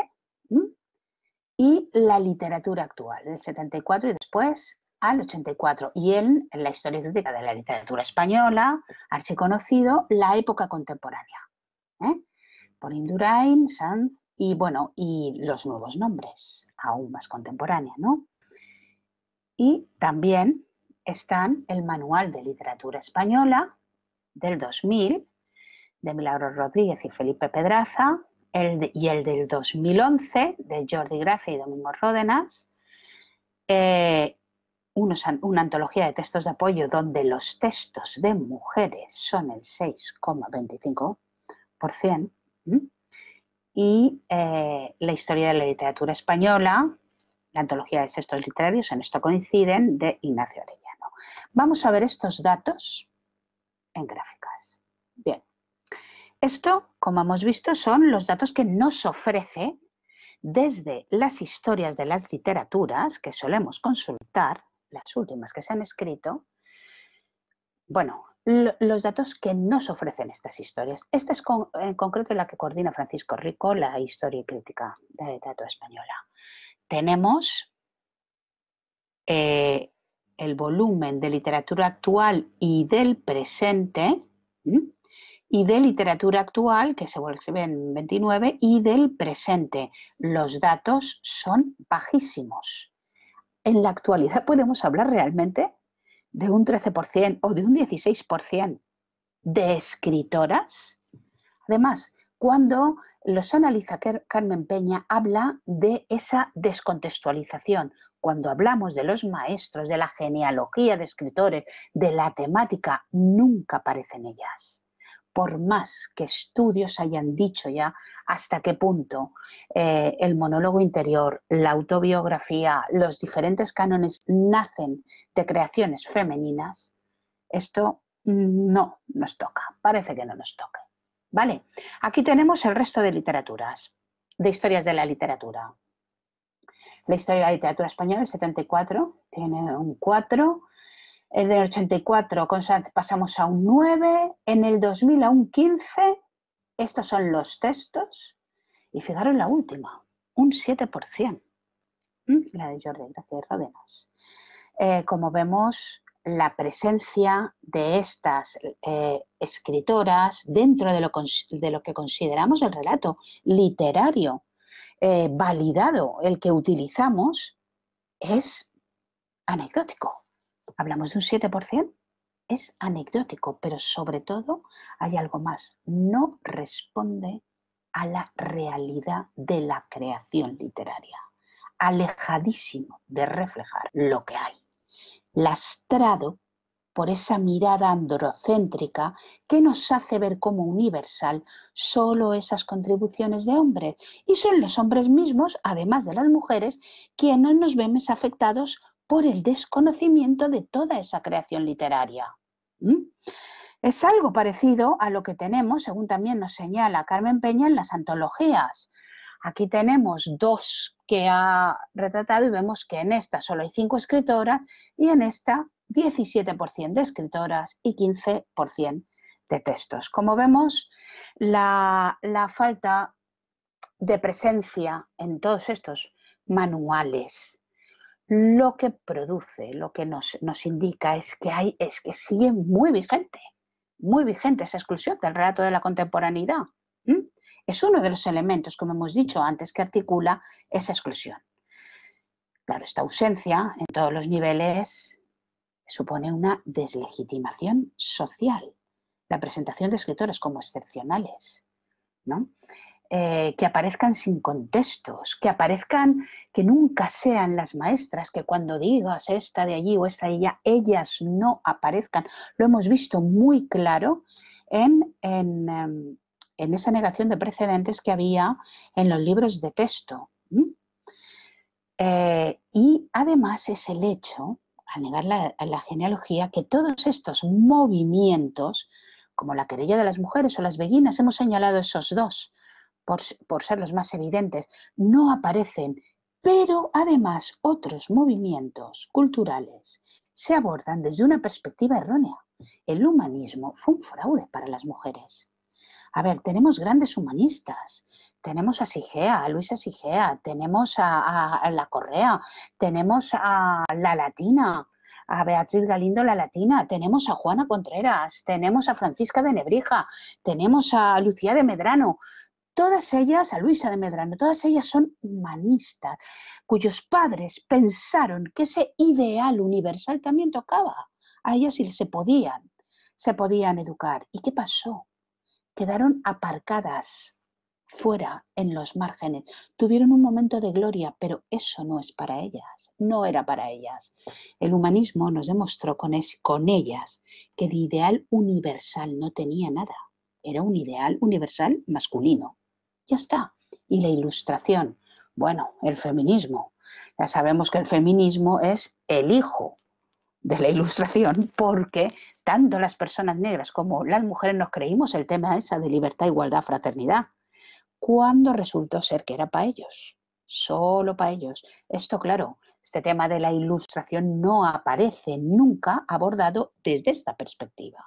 y la literatura actual, del 74 y después al 84. Y en la historia crítica de la literatura española, archiconocido, la época contemporánea. Por Indurain, Sanz y, bueno, y los nuevos nombres, aún más contemporáneos, ¿no? Y también están el Manual de Literatura Española del 2000, de Milagros Rodríguez y Felipe Pedraza, y el del 2011, de Jordi Gracia y Domingo Ródenas, una antología de textos de apoyo donde los textos de mujeres son el 6,25%, y la historia de la literatura española, la antología de textos literarios, en esto coinciden, de Ignacio Arellano. Vamos a ver estos datos en gráficas. Bien, esto, como hemos visto, son los datos que nos ofrece desde las historias de las literaturas que solemos consultar, las últimas que se han escrito. Bueno, los datos que nos ofrecen estas historias. Esta es en concreto la que coordina Francisco Rico, la historia y crítica de la literatura española. Tenemos el volumen de literatura actual y del presente, y de literatura actual, que se vuelve en 29, y del presente. Los datos son bajísimos. En la actualidad podemos hablar realmente de un 13% o de un 16% de escritoras. Además, cuando los analiza Carmen Peña, habla de esa descontextualización. Cuando hablamos de los maestros, de la genealogía de escritores, de la temática, nunca aparecen ellas. Por más que estudios hayan dicho ya hasta qué punto el monólogo interior, la autobiografía, los diferentes cánones nacen de creaciones femeninas, esto no nos toca, parece que no nos toca. ¿Vale? Aquí tenemos el resto de literaturas, de historias de la literatura. La historia de la literatura española, el 74, tiene un 4. En el 84 pasamos a un 9. En el 2000 a un 15. Estos son los textos. Y fijaros la última, un 7%. La de Jordi Gracia y Ródenas. Como vemos, la presencia de estas escritoras dentro de lo que consideramos el relato literario validado, el que utilizamos, es anecdótico. Hablamos de un 7%, es anecdótico, pero sobre todo hay algo más. No responde a la realidad de la creación literaria, alejadísimo de reflejar lo que hay, lastrado por esa mirada androcéntrica que nos hace ver como universal solo esas contribuciones de hombres. Y son los hombres mismos, además de las mujeres, quienes nos vemos afectados por el desconocimiento de toda esa creación literaria. Es algo parecido a lo que tenemos, según también nos señala Carmen Peña, en las antologías. Aquí tenemos 2 que ha retratado y vemos que en esta solo hay 5 escritoras y en esta 17% de escritoras y 15% de textos. Como vemos, la falta de presencia en todos estos manuales, lo que produce, lo que nos indica es que sigue muy vigente esa exclusión del relato de la contemporaneidad. Es uno de los elementos, como hemos dicho antes, que articula esa exclusión. Claro, esta ausencia en todos los niveles supone una deslegitimación social, la presentación de escritores como excepcionales, ¿no? Que aparezcan sin contextos, que nunca sean las maestras, que cuando digas esta de allí o esta de allá, ellas no aparezcan. Lo hemos visto muy claro en esa negación de precedentes que había en los libros de texto. Y además es el hecho, al negar la genealogía, que todos estos movimientos, como la querella de las mujeres o las beguinas, hemos señalado esos 2 por ser los más evidentes, no aparecen, pero además otros movimientos culturales se abordan desde una perspectiva errónea. El humanismo fue un fraude para las mujeres. A ver, tenemos grandes humanistas, tenemos a Sigea, a Luisa Sigea, tenemos a La Correa, tenemos a La Latina, a Beatriz Galindo La Latina, tenemos a Juana Contreras, tenemos a Francisca de Nebrija, tenemos a Lucía de Medrano. Todas ellas, a Luisa de Medrano, todas ellas son humanistas, cuyos padres pensaron que ese ideal universal también tocaba a ellas y se podían educar. ¿Y qué pasó? Quedaron aparcadas fuera, en los márgenes. Tuvieron un momento de gloria, pero eso no es para ellas, no era para ellas. El humanismo nos demostró con ellas que el ideal universal no tenía nada. Era un ideal universal masculino. Ya está. Y la ilustración, bueno, el feminismo. Ya sabemos que el feminismo es el hijo de la ilustración porque tanto las personas negras como las mujeres nos creímos el tema esa de libertad, igualdad, fraternidad, cuando resultó ser que era para ellos, solo para ellos. Esto, claro, este tema de la ilustración no aparece nunca abordado desde esta perspectiva.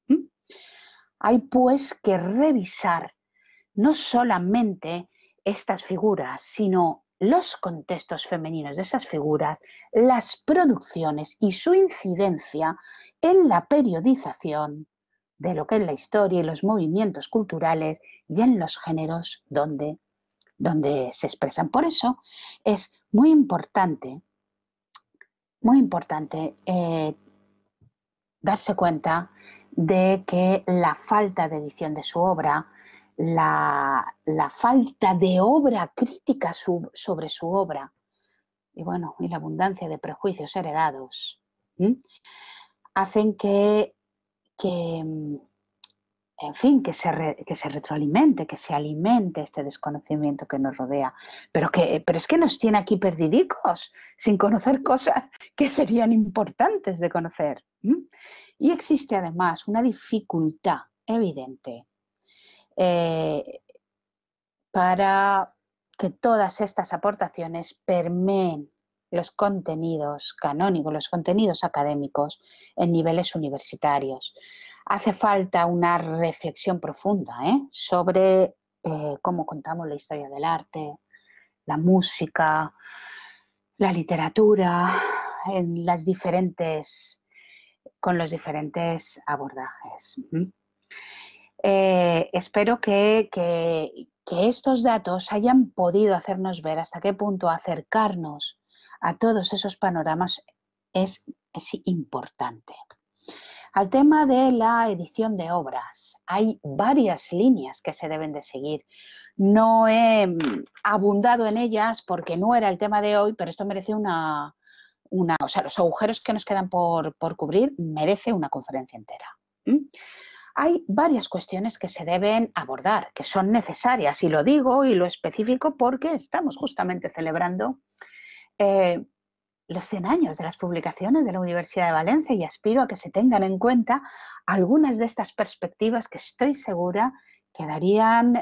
Hay pues que revisar no solamente estas figuras, sino los contextos femeninos de esas figuras, las producciones y su incidencia en la periodización de lo que es la historia y los movimientos culturales y en los géneros donde se expresan. Por eso es muy importante darse cuenta de que la falta de edición de su obra la falta de obra crítica sobre su obra y bueno, y la abundancia de prejuicios heredados hacen que en fin, que se retroalimente, que se alimente este desconocimiento que nos rodea. Pero es que nos tiene aquí perdidicos, sin conocer cosas que serían importantes de conocer. Y existe además una dificultad evidente para que todas estas aportaciones permeen los contenidos canónicos, los contenidos académicos en niveles universitarios. Hace falta una reflexión profunda sobre cómo contamos la historia del arte, la música, la literatura, con los diferentes abordajes. Espero que estos datos hayan podido hacernos ver hasta qué punto acercarnos a todos esos panoramas es importante. Al tema de la edición de obras, hay varias líneas que se deben de seguir. No he abundado en ellas porque no era el tema de hoy, pero esto merece o sea, los agujeros que nos quedan por cubrir merece una conferencia entera. Hay varias cuestiones que se deben abordar, que son necesarias, y lo digo y lo especifico porque estamos justamente celebrando los 100 años de las publicaciones de la Universidad de Valencia y aspiro a que se tengan en cuenta algunas de estas perspectivas que estoy segura que darían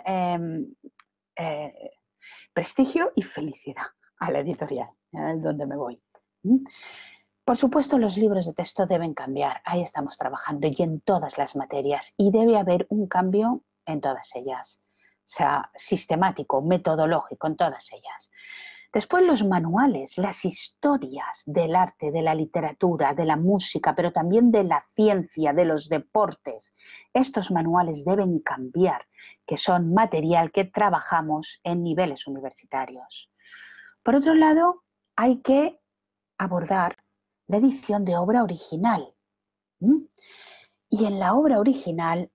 prestigio y felicidad a la editorial, donde me voy. Por supuesto, los libros de texto deben cambiar, ahí estamos trabajando y en todas las materias y debe haber un cambio en todas ellas, o sea, sistemático, metodológico en todas ellas. Después los manuales, las historias del arte, de la literatura, de la música, pero también de la ciencia, de los deportes. Estos manuales deben cambiar, que son material que trabajamos en niveles universitarios. Por otro lado, hay que abordar la edición de obra original. Y en la obra original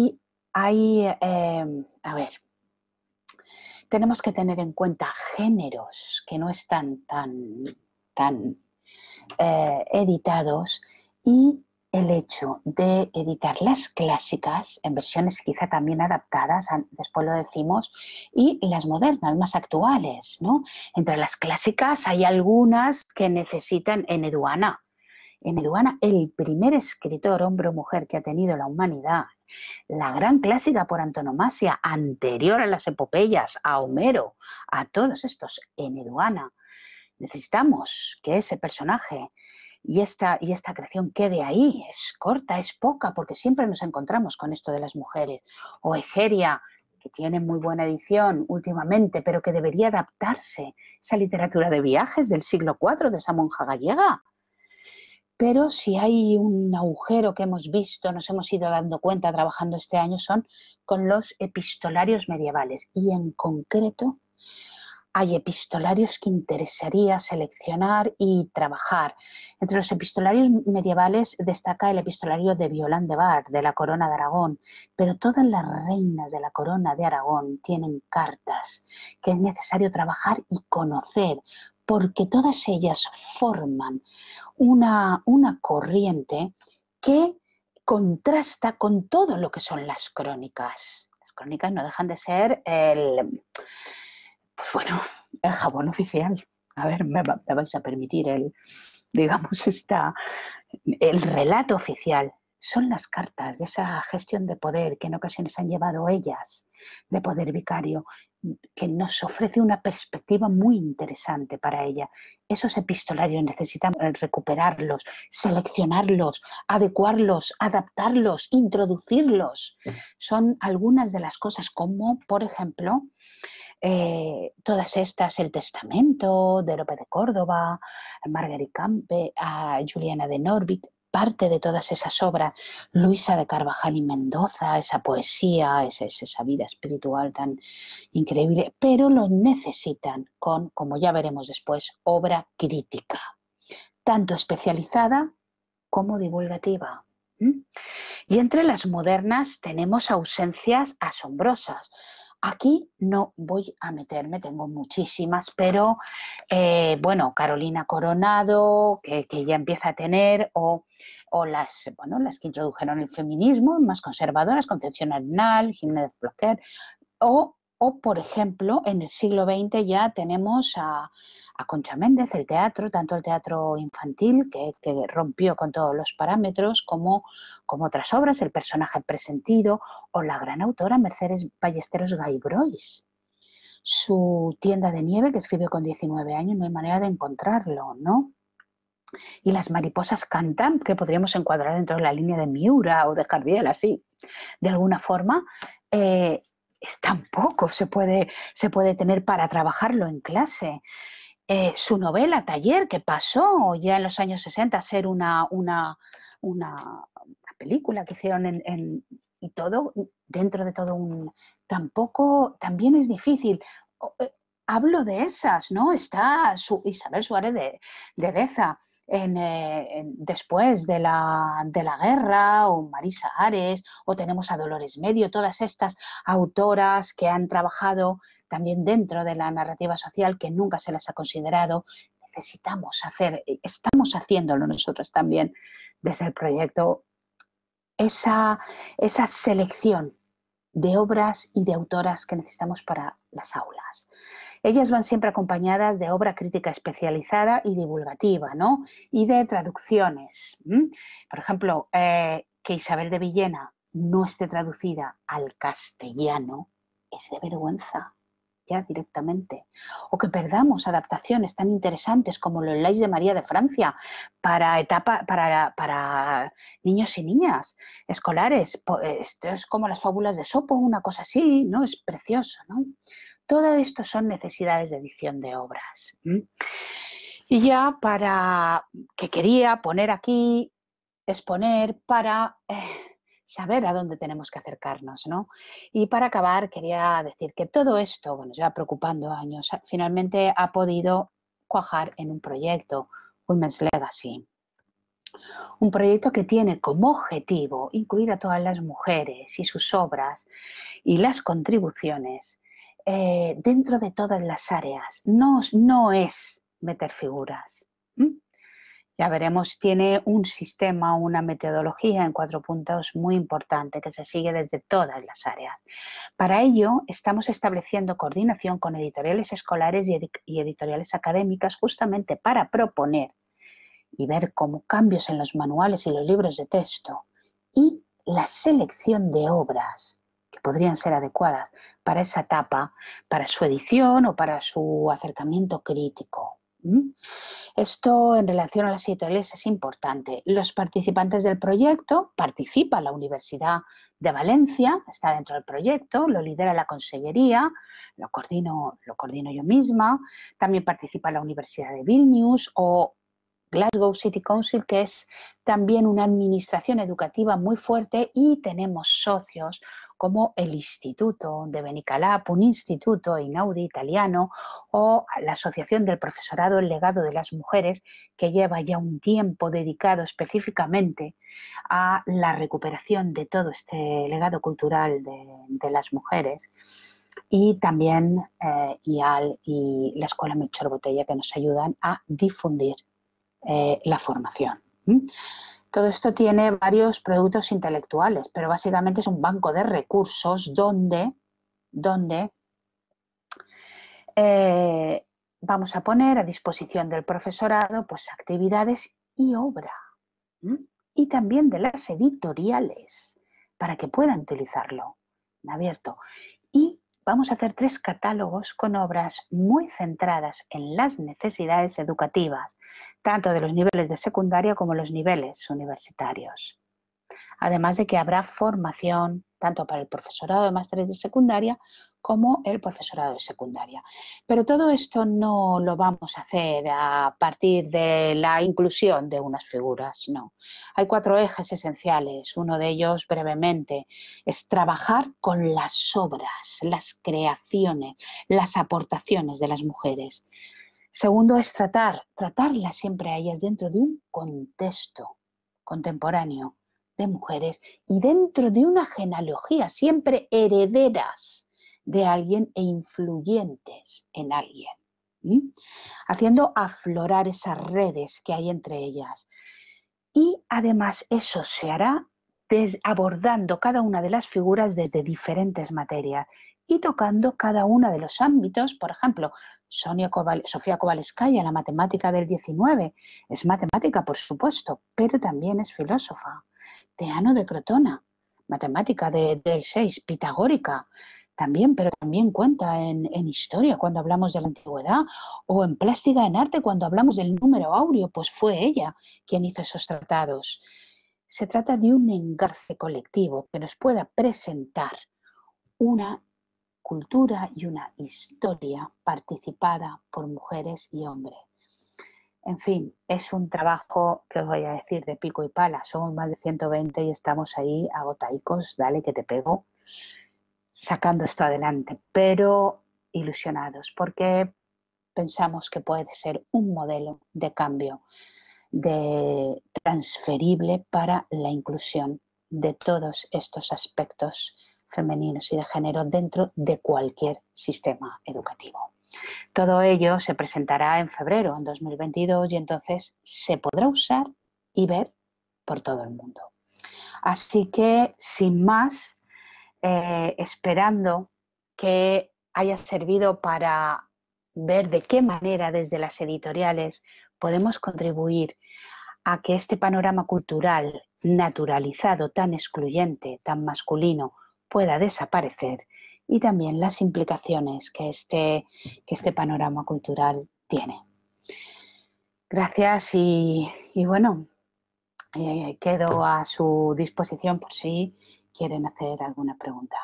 tenemos que tener en cuenta géneros que no están tan editados y el hecho de editar las clásicas en versiones quizá también adaptadas, después lo decimos, y las modernas, más actuales, ¿no? Entre las clásicas hay algunas que necesitan Eneduana. Eneduana, el primer escritor, hombre o mujer, que ha tenido la humanidad, la gran clásica por antonomasia, anterior a las epopeyas, a Homero, a todos estos, Eneduana. Necesitamos que ese personaje y esta creación quede ahí, es corta, es poca, porque siempre nos encontramos con esto de las mujeres. O Egeria, que tiene muy buena edición últimamente, pero que debería adaptarse, esa literatura de viajes del siglo IV de esa monja gallega. Pero si hay un agujero que hemos visto, nos hemos ido dando cuenta trabajando este año, son con los epistolarios medievales. Y en concreto, hay epistolarios que interesaría seleccionar y trabajar. Entre los epistolarios medievales destaca el epistolario de Violán de Bar, de la Corona de Aragón, pero todas las reinas de la Corona de Aragón tienen cartas que es necesario trabajar y conocer, porque todas ellas forman una corriente que contrasta con todo lo que son las crónicas. Las crónicas no dejan de ser el jabón oficial. A ver, me vais a permitir el relato oficial. Son las cartas de esa gestión de poder que en ocasiones han llevado ellas, de poder vicario, que nos ofrece una perspectiva muy interesante para ella. Esos epistolarios necesitamos recuperarlos, seleccionarlos, adecuarlos, adaptarlos, introducirlos. Son algunas de las cosas como, por ejemplo, todas estas, el Testamento de Lope de Córdoba, Marguerite Campe, Juliana de Norwich, parte de todas esas obras, Luisa de Carvajal y Mendoza, esa poesía, esa vida espiritual tan increíble, pero lo necesitan con, como ya veremos después, obra crítica, tanto especializada como divulgativa. Y entre las modernas tenemos ausencias asombrosas. Aquí no voy a meterme, tengo muchísimas, pero bueno, Carolina Coronado, que ya empieza a tener, o las que introdujeron el feminismo, más conservadoras, Concepción Arenal, Jiménez Ploquer, o, por ejemplo, en el siglo XX ya tenemos a Concha Méndez, el teatro, tanto el teatro infantil, que rompió con todos los parámetros, como otras obras, El personaje presentido, o la gran autora Mercedes Ballesteros Gaibrois. Su Tienda de nieve, que escribió con 19 años, no hay manera de encontrarlo, ¿no? Y Las mariposas cantan, que podríamos encuadrar dentro de la línea de Miura o de Jardiel, así, de alguna forma, tampoco se puede tener para trabajarlo en clase. Su novela Taller, que pasó ya en los años 60 a ser una película que hicieron y todo, dentro de todo tampoco, también es difícil. Hablo de esas, ¿no? Está Isabel Suárez de Deza, después de la guerra, o Marisa Ares, o tenemos a Dolores Medio, todas estas autoras que han trabajado también dentro de la narrativa social, que nunca se las ha considerado. Estamos haciéndolo nosotros también desde el proyecto, esa selección de obras y de autoras que necesitamos para las aulas. Ellas van siempre acompañadas de obra crítica especializada y divulgativa, ¿no? Y de traducciones. Por ejemplo, que Isabel de Villena no esté traducida al castellano es de vergüenza, ya directamente. O que perdamos adaptaciones tan interesantes como Los Lais de María de Francia para niños y niñas escolares. Esto es como Las fábulas de Sopo, una cosa así, ¿no? Es precioso, ¿no? Todo esto son necesidades de edición de obras. Y ya que quería poner aquí, exponer para saber a dónde tenemos que acercarnos, ¿no? Y para acabar, quería decir que todo esto, bueno, ya preocupando años, finalmente ha podido cuajar en un proyecto, Women's Legacy. Un proyecto que tiene como objetivo incluir a todas las mujeres y sus obras y las contribuciones dentro de todas las áreas. No es meter figuras. Ya veremos, tiene un sistema, una metodología en 4 puntos muy importante que se sigue desde todas las áreas. Para ello, estamos estableciendo coordinación con editoriales escolares y editoriales académicas, justamente para proponer y ver cómo cambios en los manuales y los libros de texto y la selección de obras que podrían ser adecuadas para esa etapa, para su edición o para su acercamiento crítico. Esto en relación a las editoriales es importante. Los participantes del proyecto, participa la Universidad de Valencia, está dentro del proyecto, lo lidera la Consellería, lo coordino yo misma, también participa la Universidad de Vilnius o Glasgow City Council, que es también una administración educativa muy fuerte, y tenemos socios como el Instituto de Benicalap, un instituto Einaudi italiano, o la Asociación del Profesorado El Legado de las Mujeres, que lleva ya un tiempo dedicado específicamente a la recuperación de todo este legado cultural de las mujeres, y también IAL y la Escuela Melchor Botella, que nos ayudan a difundir la formación. Todo esto tiene varios productos intelectuales, pero básicamente es un banco de recursos donde vamos a poner a disposición del profesorado pues actividades y obra, y también de las editoriales para que puedan utilizarlo en abierto. Y vamos a hacer 3 catálogos con obras muy centradas en las necesidades educativas, tanto de los niveles de secundaria como los niveles universitarios. Además de que habrá formación tanto para el profesorado de másteres de secundaria como el profesorado de secundaria. Pero todo esto no lo vamos a hacer a partir de la inclusión de unas figuras, no. Hay 4 ejes esenciales. Uno de ellos, brevemente, es trabajar con las obras, las creaciones, las aportaciones de las mujeres. Segundo es tratarlas siempre a ellas dentro de un contexto contemporáneo, de mujeres y dentro de una genealogía, siempre herederas de alguien e influyentes en alguien, haciendo aflorar esas redes que hay entre ellas. Y además eso se hará abordando cada una de las figuras desde diferentes materias y tocando cada uno de los ámbitos. Por ejemplo, Sofía Kovalevskaya, la matemática del 19, es matemática, por supuesto, pero también es filósofa. Teano de Crotona, matemática del 6, pitagórica, también, pero también cuenta en historia cuando hablamos de la antigüedad, o en plástica en arte cuando hablamos del número áureo, pues fue ella quien hizo esos tratados. Se trata de un engarce colectivo que nos pueda presentar una cultura y una historia participada por mujeres y hombres. En fin, es un trabajo que os voy a decir de pico y pala. Somos más de 120 y estamos ahí agotaicos, dale que te pego, sacando esto adelante, pero ilusionados porque pensamos que puede ser un modelo de cambio transferible para la inclusión de todos estos aspectos femeninos y de género dentro de cualquier sistema educativo. Todo ello se presentará en febrero, en 2022, y entonces se podrá usar y ver por todo el mundo. Así que, sin más, esperando que haya servido para ver de qué manera desde las editoriales podemos contribuir a que este panorama cultural naturalizado, tan excluyente, tan masculino, pueda desaparecer, y también las implicaciones que este panorama cultural tiene. Gracias y bueno, quedo a su disposición por si quieren hacer alguna pregunta.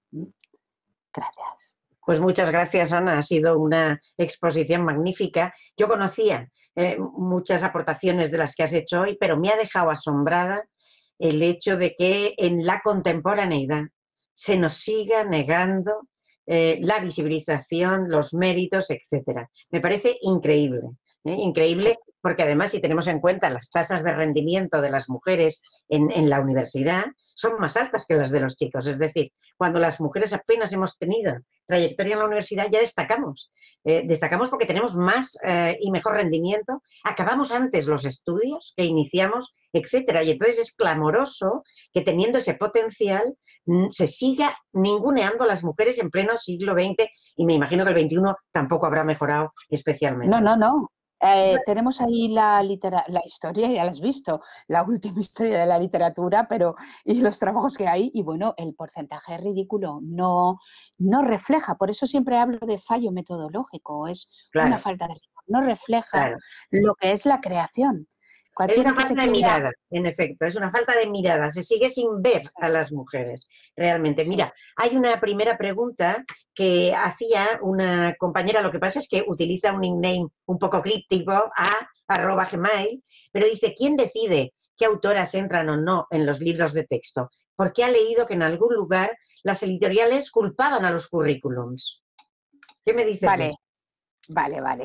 Gracias. Pues muchas gracias, Ana. Ha sido una exposición magnífica. Yo conocía muchas aportaciones de las que has hecho hoy, pero me ha dejado asombrada el hecho de que en la contemporaneidad se nos siga negando la visibilización, los méritos, etcétera. Me parece increíble, increíble, porque además, si tenemos en cuenta las tasas de rendimiento de las mujeres en la universidad, son más altas que las de los chicos. Es decir, cuando las mujeres apenas hemos tenido trayectoria en la universidad, ya destacamos. Destacamos porque tenemos más y mejor rendimiento, acabamos antes los estudios que iniciamos, etcétera. Y entonces es clamoroso que, teniendo ese potencial, se siga ninguneando a las mujeres en pleno siglo XX, y me imagino que el XXI tampoco habrá mejorado especialmente. No. Tenemos ahí la historia, ya la has visto, la última historia de la literatura, y los trabajos que hay, y bueno, el porcentaje es ridículo, no refleja, por eso siempre hablo de fallo metodológico, es una falta de rigor, no refleja lo que es la creación. Es una falta de mirada, en efecto, es una falta de mirada, se sigue sin ver a las mujeres, realmente. Mira, hay una primera pregunta que hacía una compañera, lo que pasa es que utiliza un nickname un poco críptico, @gmail, pero dice: ¿quién decide qué autoras entran o no en los libros de texto? Porque ha leído que en algún lugar las editoriales culpaban a los currículums. ¿Qué me dices de eso? Vale.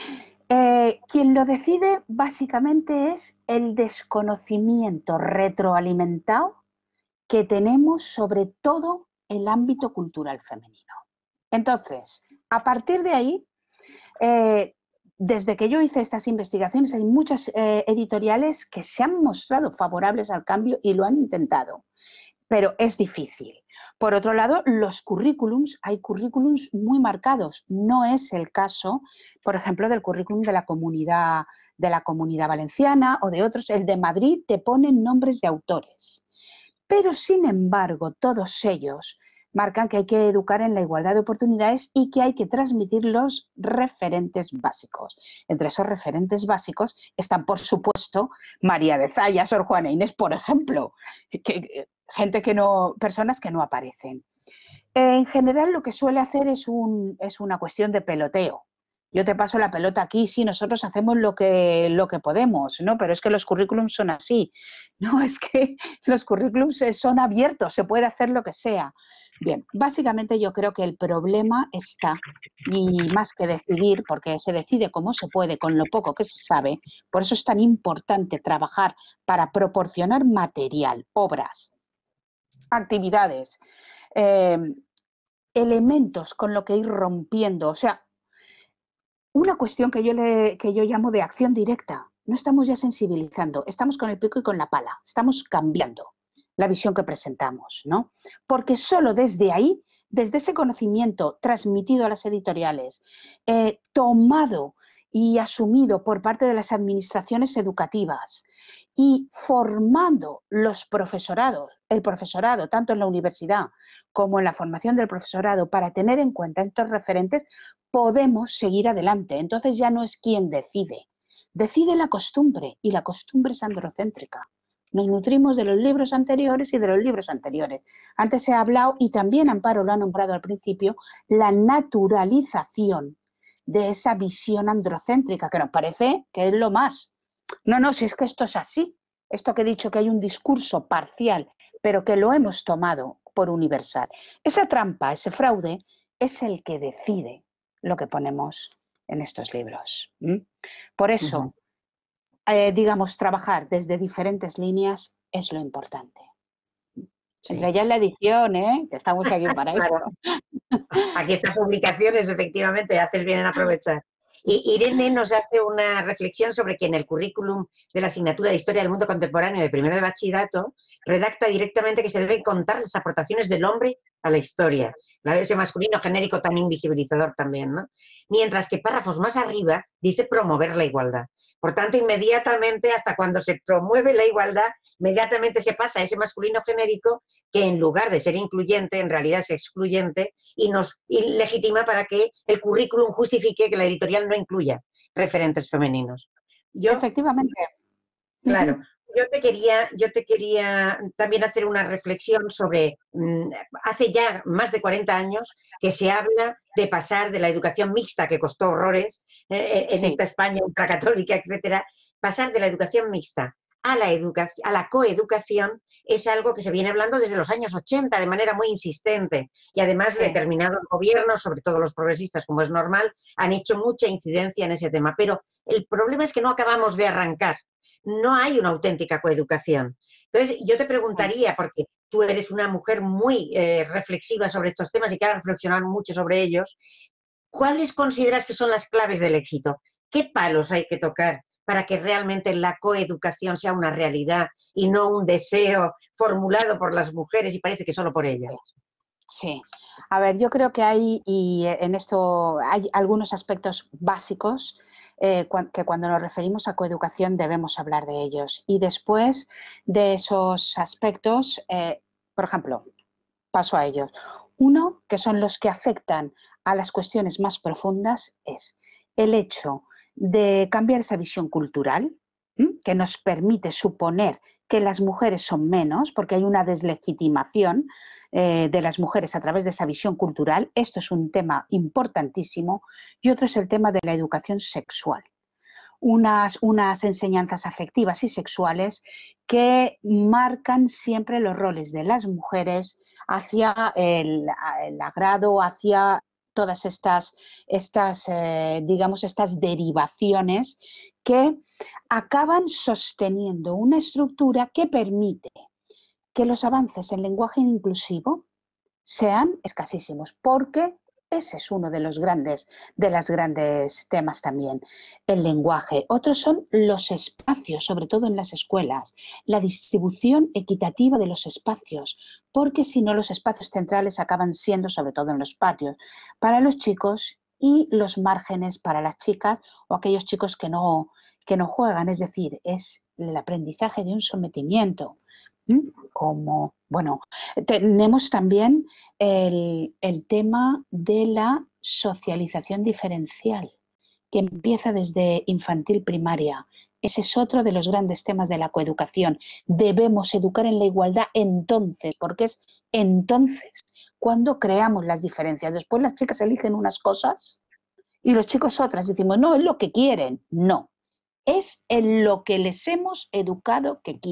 Quien lo decide básicamente es el desconocimiento retroalimentado que tenemos sobre todo el ámbito cultural femenino. Entonces, a partir de ahí, desde que yo hice estas investigaciones, hay muchas editoriales que se han mostrado favorables al cambio y lo han intentado, pero es difícil. Por otro lado, los currículums, hay currículums muy marcados. No es el caso, por ejemplo, del currículum de la comunidad valenciana o de otros. El de Madrid te ponen nombres de autores. Pero, sin embargo, todos ellos marcan que hay que educar en la igualdad de oportunidades y que hay que transmitir los referentes básicos. Entre esos referentes básicos están, por supuesto, María de Zaya, Sor Juana Inés, por ejemplo, personas que no aparecen. En general, lo que suele hacer es una cuestión de peloteo. Yo te paso la pelota aquí, sí, nosotros hacemos lo que podemos, ¿no? Pero es que los currículums son así. No, es que los currículums son abiertos, se puede hacer lo que sea. Bien, básicamente yo creo que el problema está, y más que decidir, porque se decide como se puede, con lo poco que se sabe, por eso es tan importante trabajar para proporcionar material, obras, actividades, eh, elementos con lo que ir rompiendo. O sea, una cuestión que yo llamo de acción directa. No estamos ya sensibilizando, estamos con el pico y con la pala, estamos cambiando la visión que presentamos, ¿no? Porque solo desde ahí, desde ese conocimiento transmitido a las editoriales, tomado y asumido por parte de las administraciones educativas y formando los profesorados, el profesorado, tanto en la universidad como en la formación del profesorado, para tener en cuenta estos referentes, podemos seguir adelante. Entonces ya no es quien decide, decide la costumbre, y la costumbre es androcéntrica. Nos nutrimos de los libros anteriores y de los libros anteriores. Antes se ha hablado, y también Amparo lo ha nombrado al principio, la naturalización de esa visión androcéntrica, que nos parece que es lo más. No, no, si es que esto es así. Esto que he dicho, que hay un discurso parcial, pero que lo hemos tomado por universal. Esa trampa, ese fraude, es el que decide lo que ponemos en estos libros. Por eso, digamos, trabajar desde diferentes líneas es lo importante. Sí. Entre ellas la edición, que estamos aquí para Claro. esto. Aquí estas publicaciones, efectivamente, haces bien en aprovechar. Y Irene nos hace una reflexión sobre que en el currículum de la asignatura de Historia del Mundo Contemporáneo de primero de bachillerato redacta directamente que se deben contar las aportaciones del hombre a la historia. Claro, ese masculino genérico tan invisibilizador también, ¿no? Mientras que párrafos más arriba dice promover la igualdad. Por tanto, inmediatamente, hasta cuando se promueve la igualdad, inmediatamente se pasa a ese masculino genérico que en lugar de ser incluyente, en realidad es excluyente y nos legitima para que el currículum justifique que la editorial no incluya referentes femeninos. Efectivamente. Claro, yo te quería también hacer una reflexión sobre, hace ya más de 40 años que se habla de pasar de la educación mixta, que costó horrores en esta España ultracatólica, etcétera, pasar de la educación mixta a la coeducación es algo que se viene hablando desde los años 80 de manera muy insistente y además determinados gobiernos, sobre todo los progresistas, como es normal, han hecho mucha incidencia en ese tema. Pero el problema es que no acabamos de arrancar. No hay una auténtica coeducación. Entonces, yo te preguntaría, porque tú eres una mujer muy reflexiva sobre estos temas y que has reflexionado mucho sobre ellos, ¿cuáles consideras que son las claves del éxito? ¿Qué palos hay que tocar para que realmente la coeducación sea una realidad y no un deseo formulado por las mujeres y parece que solo por ellas? Sí. A ver, yo creo que hay, y en esto hay algunos aspectos básicos que cuando nos referimos a coeducación debemos hablar de ellos. Y después de esos aspectos, por ejemplo, paso a ellos. Uno, que son los que afectan a las cuestiones más profundas, es el hecho de cambiar esa visión cultural, que nos permite suponer que las mujeres son menos, porque hay una deslegitimación de las mujeres a través de esa visión cultural. Esto es un tema importantísimo. Y otro es el tema de la educación sexual. Unas enseñanzas afectivas y sexuales que marcan siempre los roles de las mujeres hacia el agrado, hacia todas digamos, estas derivaciones que acaban sosteniendo una estructura que permite que los avances en lenguaje inclusivo sean escasísimos, porque ese es uno de los grandes temas también, el lenguaje. Otros son los espacios, sobre todo en las escuelas, la distribución equitativa de los espacios, porque si no los espacios centrales acaban siendo, sobre todo en los patios, para los chicos y los márgenes para las chicas o aquellos chicos que no juegan. Es decir, es el aprendizaje de un sometimiento. Como, bueno, tenemos también el tema de la socialización diferencial, que empieza desde infantil primaria. Ese es otro de los grandes temas de la coeducación. Debemos educar en la igualdad entonces, porque es entonces cuando creamos las diferencias. Después las chicas eligen unas cosas y los chicos otras. Decimos, no, es lo que quieren. No, es en lo que les hemos educado que quieran.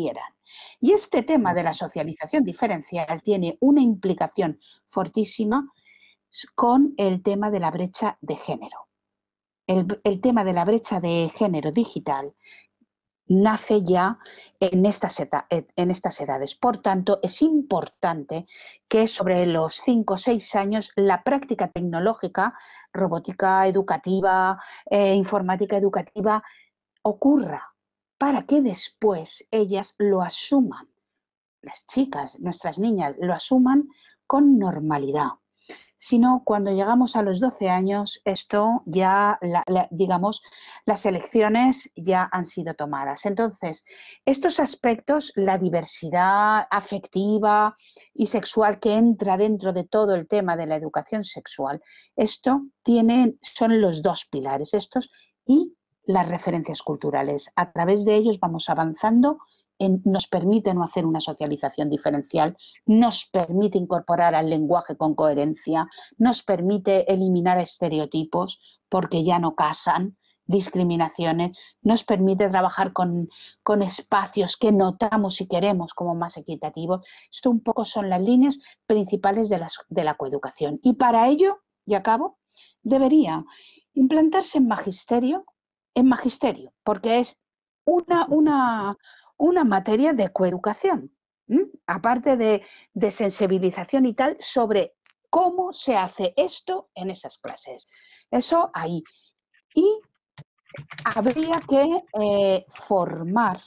Y este tema de la socialización diferencial tiene una implicación fortísima con el tema de la brecha de género. El tema de la brecha de género digital nace ya en estas edades. Por tanto, es importante que sobre los 5 o 6 años la práctica tecnológica, robótica educativa, informática educativa, ocurra para que después ellas lo asuman, las chicas, nuestras niñas, lo asuman con normalidad. Sino cuando llegamos a los 12 años, esto ya, digamos, las elecciones ya han sido tomadas. Entonces, estos aspectos, la diversidad afectiva y sexual que entra dentro de todo el tema de la educación sexual, son los dos pilares, estos y las referencias culturales. A través de ellos vamos avanzando. Nos permite no hacer una socialización diferencial, nos permite incorporar al lenguaje con coherencia, nos permite eliminar estereotipos porque ya no casan, discriminaciones, nos permite trabajar con espacios que notamos y queremos como más equitativos. Esto un poco son las líneas principales de la coeducación. Y para ello, y acabo, debería implantarse en magisterio, porque es una materia de coeducación, aparte de sensibilización y tal, sobre cómo se hace esto en esas clases. Eso ahí. Y habría que formar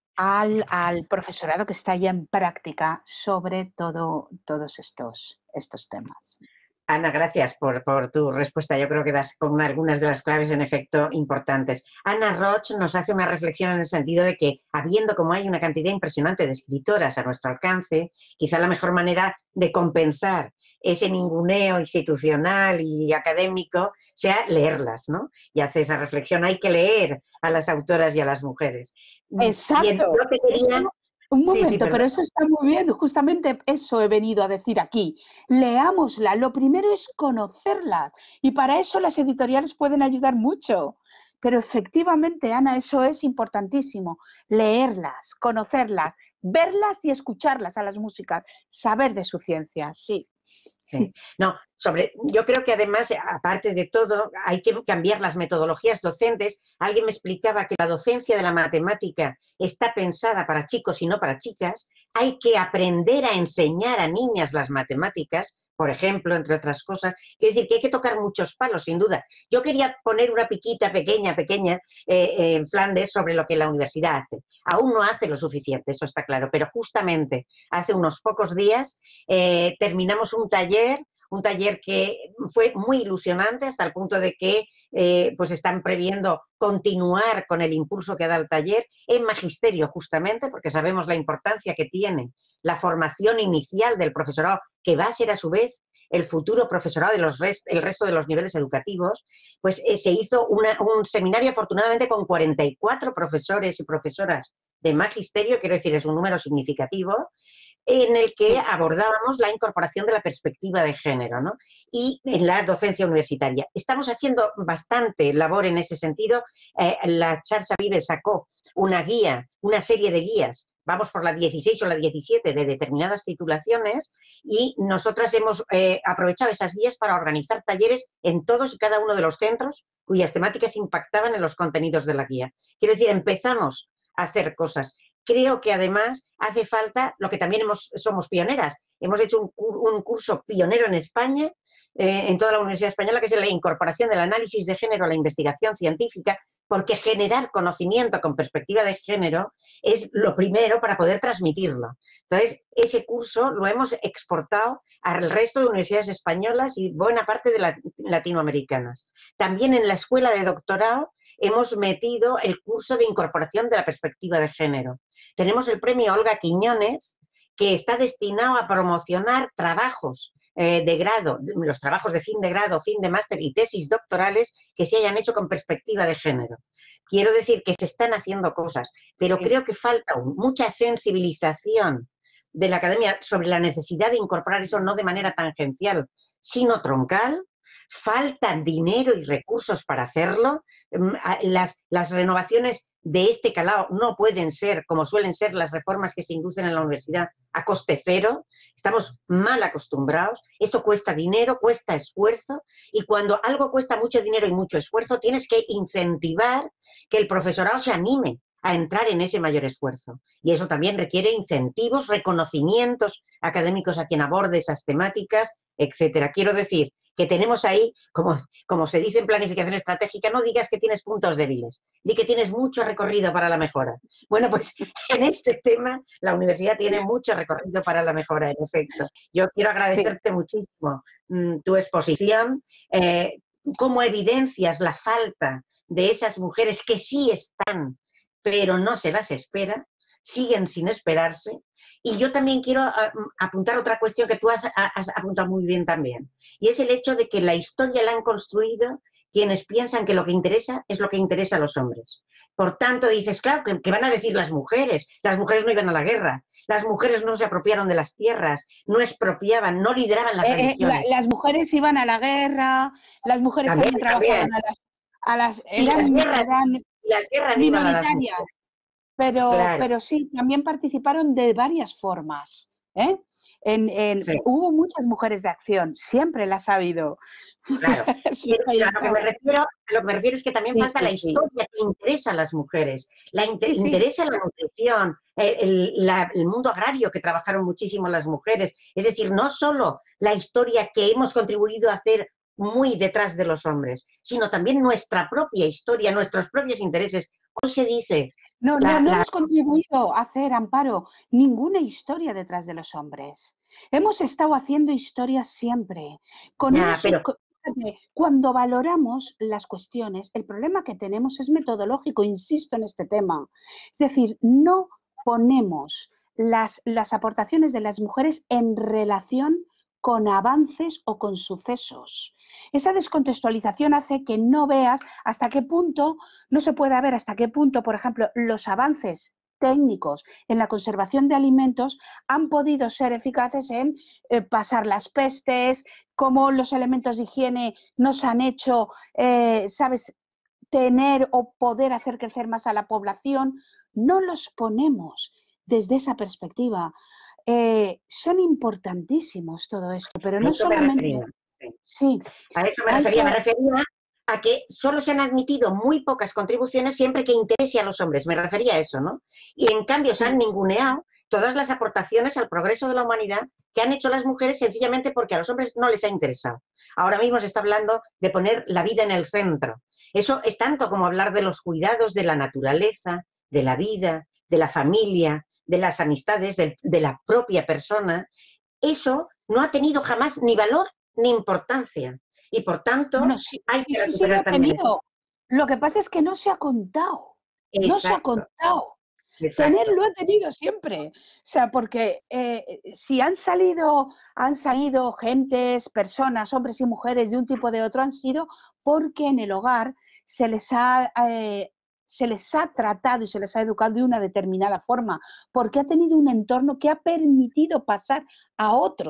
al profesorado que está ya en práctica sobre todos estos temas. Ana, gracias por tu respuesta. Yo creo que das con algunas de las claves en efecto importantes. Ana Roch nos hace una reflexión en el sentido de que, habiendo como hay una cantidad impresionante de escritoras a nuestro alcance, quizá la mejor manera de compensar ese ninguneo institucional y académico sea leerlas, ¿no? Y hace esa reflexión, hay que leer a las autoras y a las mujeres. Exacto. Bien, yo te quería... Un momento, pero eso está muy bien. Justamente eso he venido a decir aquí. Leámosla. Lo primero es conocerlas. Y para eso las editoriales pueden ayudar mucho. Pero efectivamente, Ana, eso es importantísimo. Leerlas, conocerlas, verlas y escucharlas a las músicas. Saber de su ciencia, sí. Sí. No, yo creo que además, aparte de todo, hay que cambiar las metodologías docentes. Alguien me explicaba que la docencia de la matemática está pensada para chicos y no para chicas. Hay que aprender a enseñar a niñas las matemáticas, por ejemplo, entre otras cosas. Es decir, que hay que tocar muchos palos, sin duda. Yo quería poner una piquita pequeña, en Flandes sobre lo que la universidad hace. Aún no hace lo suficiente, eso está claro, pero justamente hace unos pocos días terminamos un taller que fue muy ilusionante hasta el punto de que pues están previendo continuar con el impulso que da el taller en magisterio, justamente porque sabemos la importancia que tiene la formación inicial del profesorado, que va a ser a su vez el futuro profesorado de el resto de los niveles educativos. Pues se hizo un seminario afortunadamente con 44 profesores y profesoras de magisterio, quiero decir, es un número significativo, en el que abordábamos la incorporación de la perspectiva de género, ¿no? Y en la docencia universitaria. Estamos haciendo bastante labor en ese sentido. La Xarxa Vive sacó una serie de guías, vamos por la 16 o la 17 de determinadas titulaciones, y nosotras hemos aprovechado esas guías para organizar talleres en todos y cada uno de los centros cuyas temáticas impactaban en los contenidos de la guía. Quiero decir, empezamos a hacer cosas. Creo que además hace falta, lo que también somos pioneras, hemos hecho un curso pionero en España, en toda la Universidad Española, que es la incorporación del análisis de género a la investigación científica, porque generar conocimiento con perspectiva de género es lo primero para poder transmitirlo. Entonces, ese curso lo hemos exportado al resto de universidades españolas y buena parte de latinoamericanas. También en la escuela de doctorado hemos metido el curso de incorporación de la perspectiva de género. Tenemos el premio Olga Quiñones, que está destinado a promocionar trabajos de grado, los trabajos de fin de grado, fin de máster y tesis doctorales que se hayan hecho con perspectiva de género. Quiero decir que se están haciendo cosas, pero creo que falta mucha sensibilización de la academia sobre la necesidad de incorporar eso no de manera tangencial, sino troncal. falta dinero y recursos para hacerlo. Las renovaciones de este calado no pueden ser, como suelen ser las reformas que se inducen en la universidad, a coste cero. Estamos mal acostumbrados. Esto cuesta dinero, cuesta esfuerzo, y cuando algo cuesta mucho dinero y mucho esfuerzo, tienes que incentivar que el profesorado se anime a entrar en ese mayor esfuerzo. Y eso también requiere incentivos, reconocimientos académicos a quien aborde esas temáticas, etcétera. Quiero decir que tenemos ahí, como se dice en planificación estratégica, no digas que tienes puntos débiles, di que tienes mucho recorrido para la mejora. Bueno, pues en este tema la universidad tiene mucho recorrido para la mejora, en efecto. Yo quiero agradecerte muchísimo tu exposición, cómo evidencias la falta de esas mujeres que sí están, pero no se las espera, siguen sin esperarse. Y yo también quiero apuntar otra cuestión que tú has apuntado muy bien también, y es el hecho de que la historia la han construido quienes piensan que lo que interesa es lo que interesa a los hombres. Por tanto, dices, claro, que van a decir las mujeres no iban a la guerra, las mujeres no se apropiaron de las tierras, no expropiaban, no lideraban las religiones. Las mujeres iban a la guerra, las mujeres también trabajaban eran las guerras no iban a las minoritarias. mujeres. Pero, claro. pero sí, también participaron de varias formas. Sí. Hubo muchas mujeres de acción, siempre las ha habido. Claro. Pero a lo que me refiero es que también falta la historia que interesa a las mujeres. Interesa la nutrición, el mundo agrario que trabajaron muchísimo las mujeres. Es decir, no solo la historia que hemos contribuido a hacer muy detrás de los hombres, sino también nuestra propia historia, nuestros propios intereses. Hoy se dice... No hemos contribuido a hacer, Amparo, ninguna historia detrás de los hombres. Hemos estado haciendo historias siempre. Cuando valoramos las cuestiones, el problema que tenemos es metodológico, insisto en este tema. Es decir, no ponemos las aportaciones de las mujeres en relación con avances o con sucesos. Esa descontextualización hace que no veas hasta qué punto, no se puede ver hasta qué punto, por ejemplo, los avances técnicos en la conservación de alimentos han podido ser eficaces en pasar las pestes, cómo los elementos de higiene nos han hecho, ¿sabes?, tener o poder hacer crecer más a la población. No los ponemos desde esa perspectiva. Son importantísimos todo esto, pero no solamente... Sí. A eso me refería a que solo se han admitido muy pocas contribuciones siempre que interese a los hombres, me refería a eso, ¿no? Y en cambio se han ninguneado todas las aportaciones al progreso de la humanidad que han hecho las mujeres sencillamente porque a los hombres no les ha interesado. Ahora mismo se está hablando de poner la vida en el centro. Eso es tanto como hablar de los cuidados de la naturaleza, de la vida, de la familia, de las amistades, de la propia persona. Eso no ha tenido jamás ni valor ni importancia. Y por tanto, hay que recuperar también eso. Lo que pasa es que no se ha contado. Exacto. No se ha contado. Exacto. Tenerlo ha tenido siempre. O sea, porque si han salido gentes, personas, hombres y mujeres de un tipo o de otro, han sido porque en el hogar se les ha tratado y se les ha educado de una determinada forma, porque ha tenido un entorno que ha permitido pasar a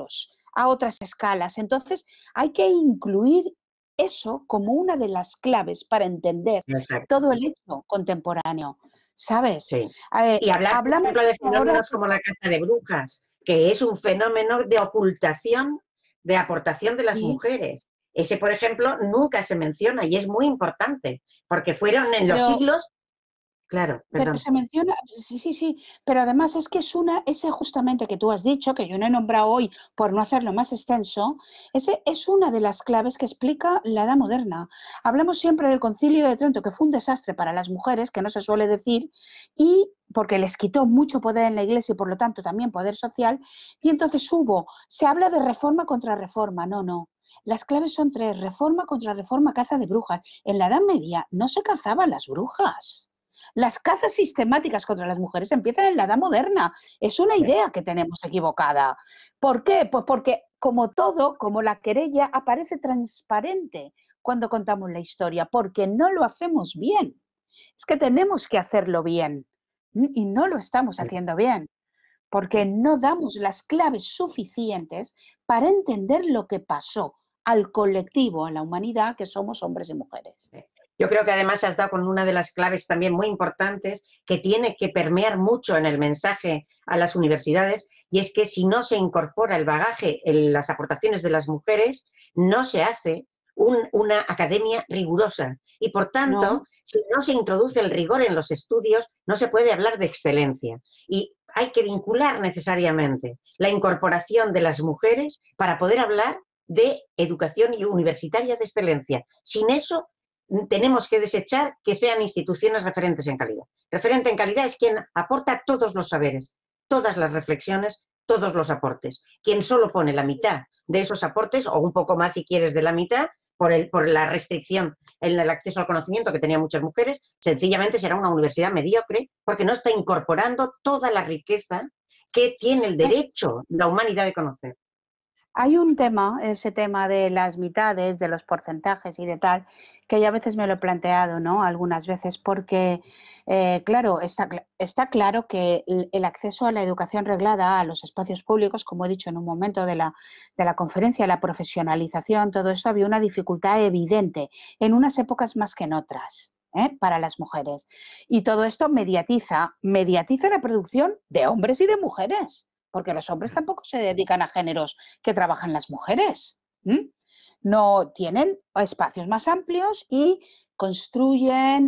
otras escalas. Entonces, hay que incluir eso como una de las claves para entender todo el hecho contemporáneo, ¿sabes? Sí. Y hablamos, por ejemplo, de fenómenos como la caza de brujas, que es un fenómeno de ocultación, de aportación de las mujeres. Ese, por ejemplo, nunca se menciona y es muy importante, porque fueron en los siglos... Claro, perdón. Pero se menciona, sí, pero además es que ese justamente que tú has dicho, que yo no he nombrado hoy por no hacerlo más extenso, ese es una de las claves que explica la Edad Moderna. Hablamos siempre del Concilio de Trento, que fue un desastre para las mujeres, que no se suele decir, y porque les quitó mucho poder en la Iglesia y por lo tanto también poder social, y entonces se habla de reforma contra reforma, no. Las claves son tres: reforma contra reforma, caza de brujas. En la Edad Media no se cazaban las brujas. Las cazas sistemáticas contra las mujeres empiezan en la Edad Moderna. Es una idea que tenemos equivocada. ¿Por qué? Pues porque, como todo, como la querella, aparece transparente cuando contamos la historia, porque no lo hacemos bien. Es que tenemos que hacerlo bien y no lo estamos haciendo bien, porque no damos las claves suficientes para entender lo que pasó al colectivo, a la humanidad, que somos hombres y mujeres. Yo creo que además has dado con una de las claves también muy importantes que tiene que permear mucho en el mensaje a las universidades, y es que si no se incorpora el bagaje en las aportaciones de las mujeres, no se hace una academia rigurosa. Y por tanto, ¿No? si no se introduce el rigor en los estudios, no se puede hablar de excelencia. Y hay que vincular necesariamente la incorporación de las mujeres para poder hablar de educación universitaria de excelencia. Sin eso, tenemos que desechar que sean instituciones referentes en calidad. Referente en calidad es quien aporta todos los saberes, todas las reflexiones, todos los aportes. Quien solo pone la mitad de esos aportes, o un poco más si quieres de la mitad, por la restricción en el acceso al conocimiento que tenían muchas mujeres, sencillamente será una universidad mediocre porque no está incorporando toda la riqueza que tiene el derecho la humanidad de conocer. Hay un tema, ese tema de las mitades, de los porcentajes y de tal, que yo a veces me lo he planteado, ¿no? Algunas veces, porque, claro, está claro que el acceso a la educación reglada, a los espacios públicos, como he dicho en un momento de la conferencia, la profesionalización, todo esto había una dificultad evidente en unas épocas más que en otras. Para las mujeres. Y todo esto mediatiza la producción de hombres y de mujeres, porque los hombres tampoco se dedican a géneros que trabajan las mujeres. No tienen espacios más amplios y construyen,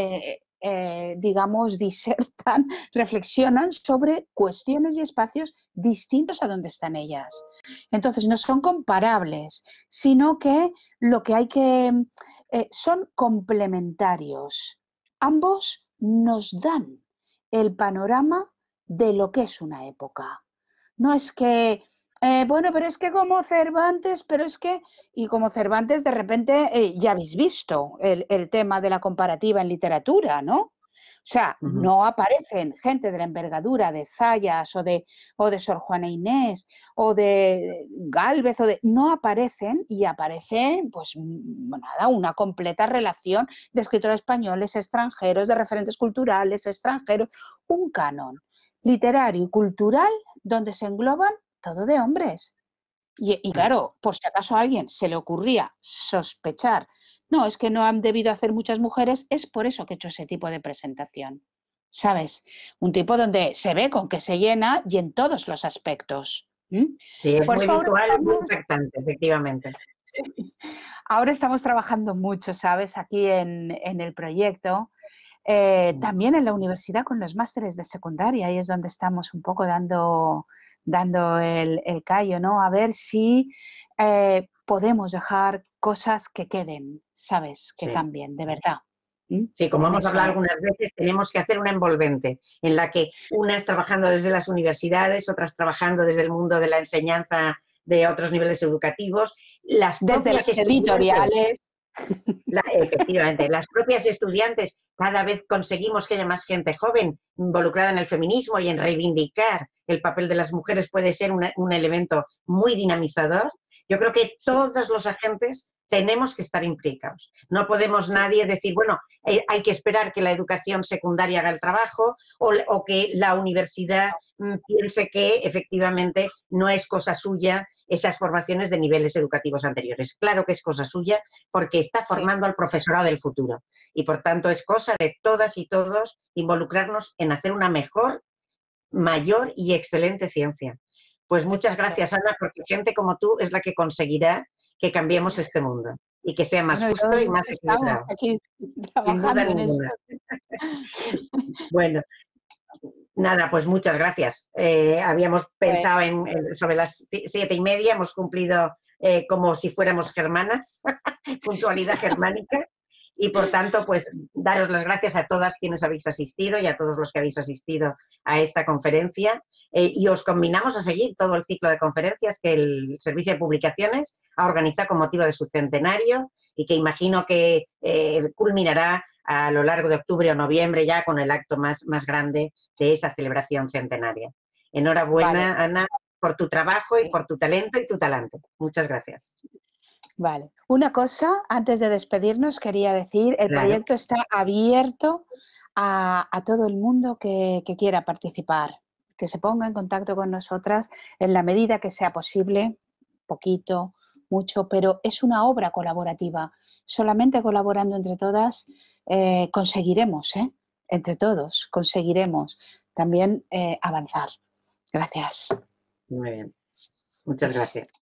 digamos, disertan, reflexionan sobre cuestiones y espacios distintos a donde están ellas. Entonces, no son comparables, sino que lo que hay que son complementarios. Ambos nos dan el panorama de lo que es una época. No es que, bueno, pero es que como Cervantes, pero es que, y como Cervantes de repente ya habéis visto el tema de la comparativa en literatura, ¿no? O sea, no aparecen gente de la envergadura de Zayas o de Sor Juana Inés o de Gálvez no aparecen, y aparecen, pues nada, una completa relación de escritores españoles, extranjeros, de referentes culturales, extranjeros, un canon literario y cultural donde se engloban todo de hombres. Y claro, por si acaso a alguien se le ocurría sospechar, no, es que no han debido hacer muchas mujeres, es por eso que he hecho ese tipo de presentación. ¿Sabes? Un tipo donde se ve con que se llena y en todos los aspectos. Sí, es Por muy eso ahora visual y muy estamos, impactante, efectivamente. ahora estamos trabajando mucho, ¿sabes? Aquí en el proyecto. También en la universidad con los másteres de secundaria, ahí es donde estamos un poco dando el callo, ¿no? A ver si podemos dejar cosas que queden, ¿sabes? Que Sí. cambien, de verdad. Sí, como En hemos eso. hablado algunas veces, tenemos que hacer una envolvente en la que unas trabajando desde las universidades, otras trabajando desde el mundo de la enseñanza de otros niveles educativos, las Desde propias las estudiantes. editoriales. Efectivamente, las propias estudiantes, cada vez conseguimos que haya más gente joven involucrada en el feminismo y en reivindicar el papel de las mujeres puede ser un elemento muy dinamizador. Yo creo que Sí, todos los agentes tenemos que estar implicados. No podemos sí, nadie decir, bueno, hay que esperar que la educación secundaria haga el trabajo o que la universidad piense que efectivamente no es cosa suya esas formaciones de niveles educativos anteriores. Claro que es cosa suya porque está sí. formando al profesorado del futuro y por tanto es cosa de todas y todos involucrarnos en hacer una mejor, mayor y excelente ciencia. Pues muchas Exacto. gracias, Ana, porque gente como tú es la que conseguirá que cambiemos este mundo y que sea más Bueno, y justo todos y los más que estamos equilibrado. aquí Sin duda trabajando en esto. ninguna. Bueno, nada, pues muchas gracias. Habíamos Pues, pensado sobre las 7:30, hemos cumplido como si fuéramos germanas, puntualidad germánica, y por tanto, pues daros las gracias a todas quienes habéis asistido y a todos los que habéis asistido a esta conferencia. Y os combinamos a seguir todo el ciclo de conferencias que el Servicio de Publicaciones ha organizado con motivo de su centenario y que imagino que culminará a lo largo de octubre o noviembre ya con el acto más grande de esa celebración centenaria. vale, Enhorabuena, Ana, por tu trabajo y sí, por tu talento y tu talante. Muchas gracias. vale. Una cosa, antes de despedirnos, quería decir, el Claro, proyecto está abierto a todo el mundo que quiera participar, que se ponga en contacto con nosotras en la medida que sea posible, poquito, mucho, pero es una obra colaborativa. Solamente colaborando entre todas conseguiremos, entre todos, conseguiremos también avanzar. Gracias. Muy bien. Muchas gracias.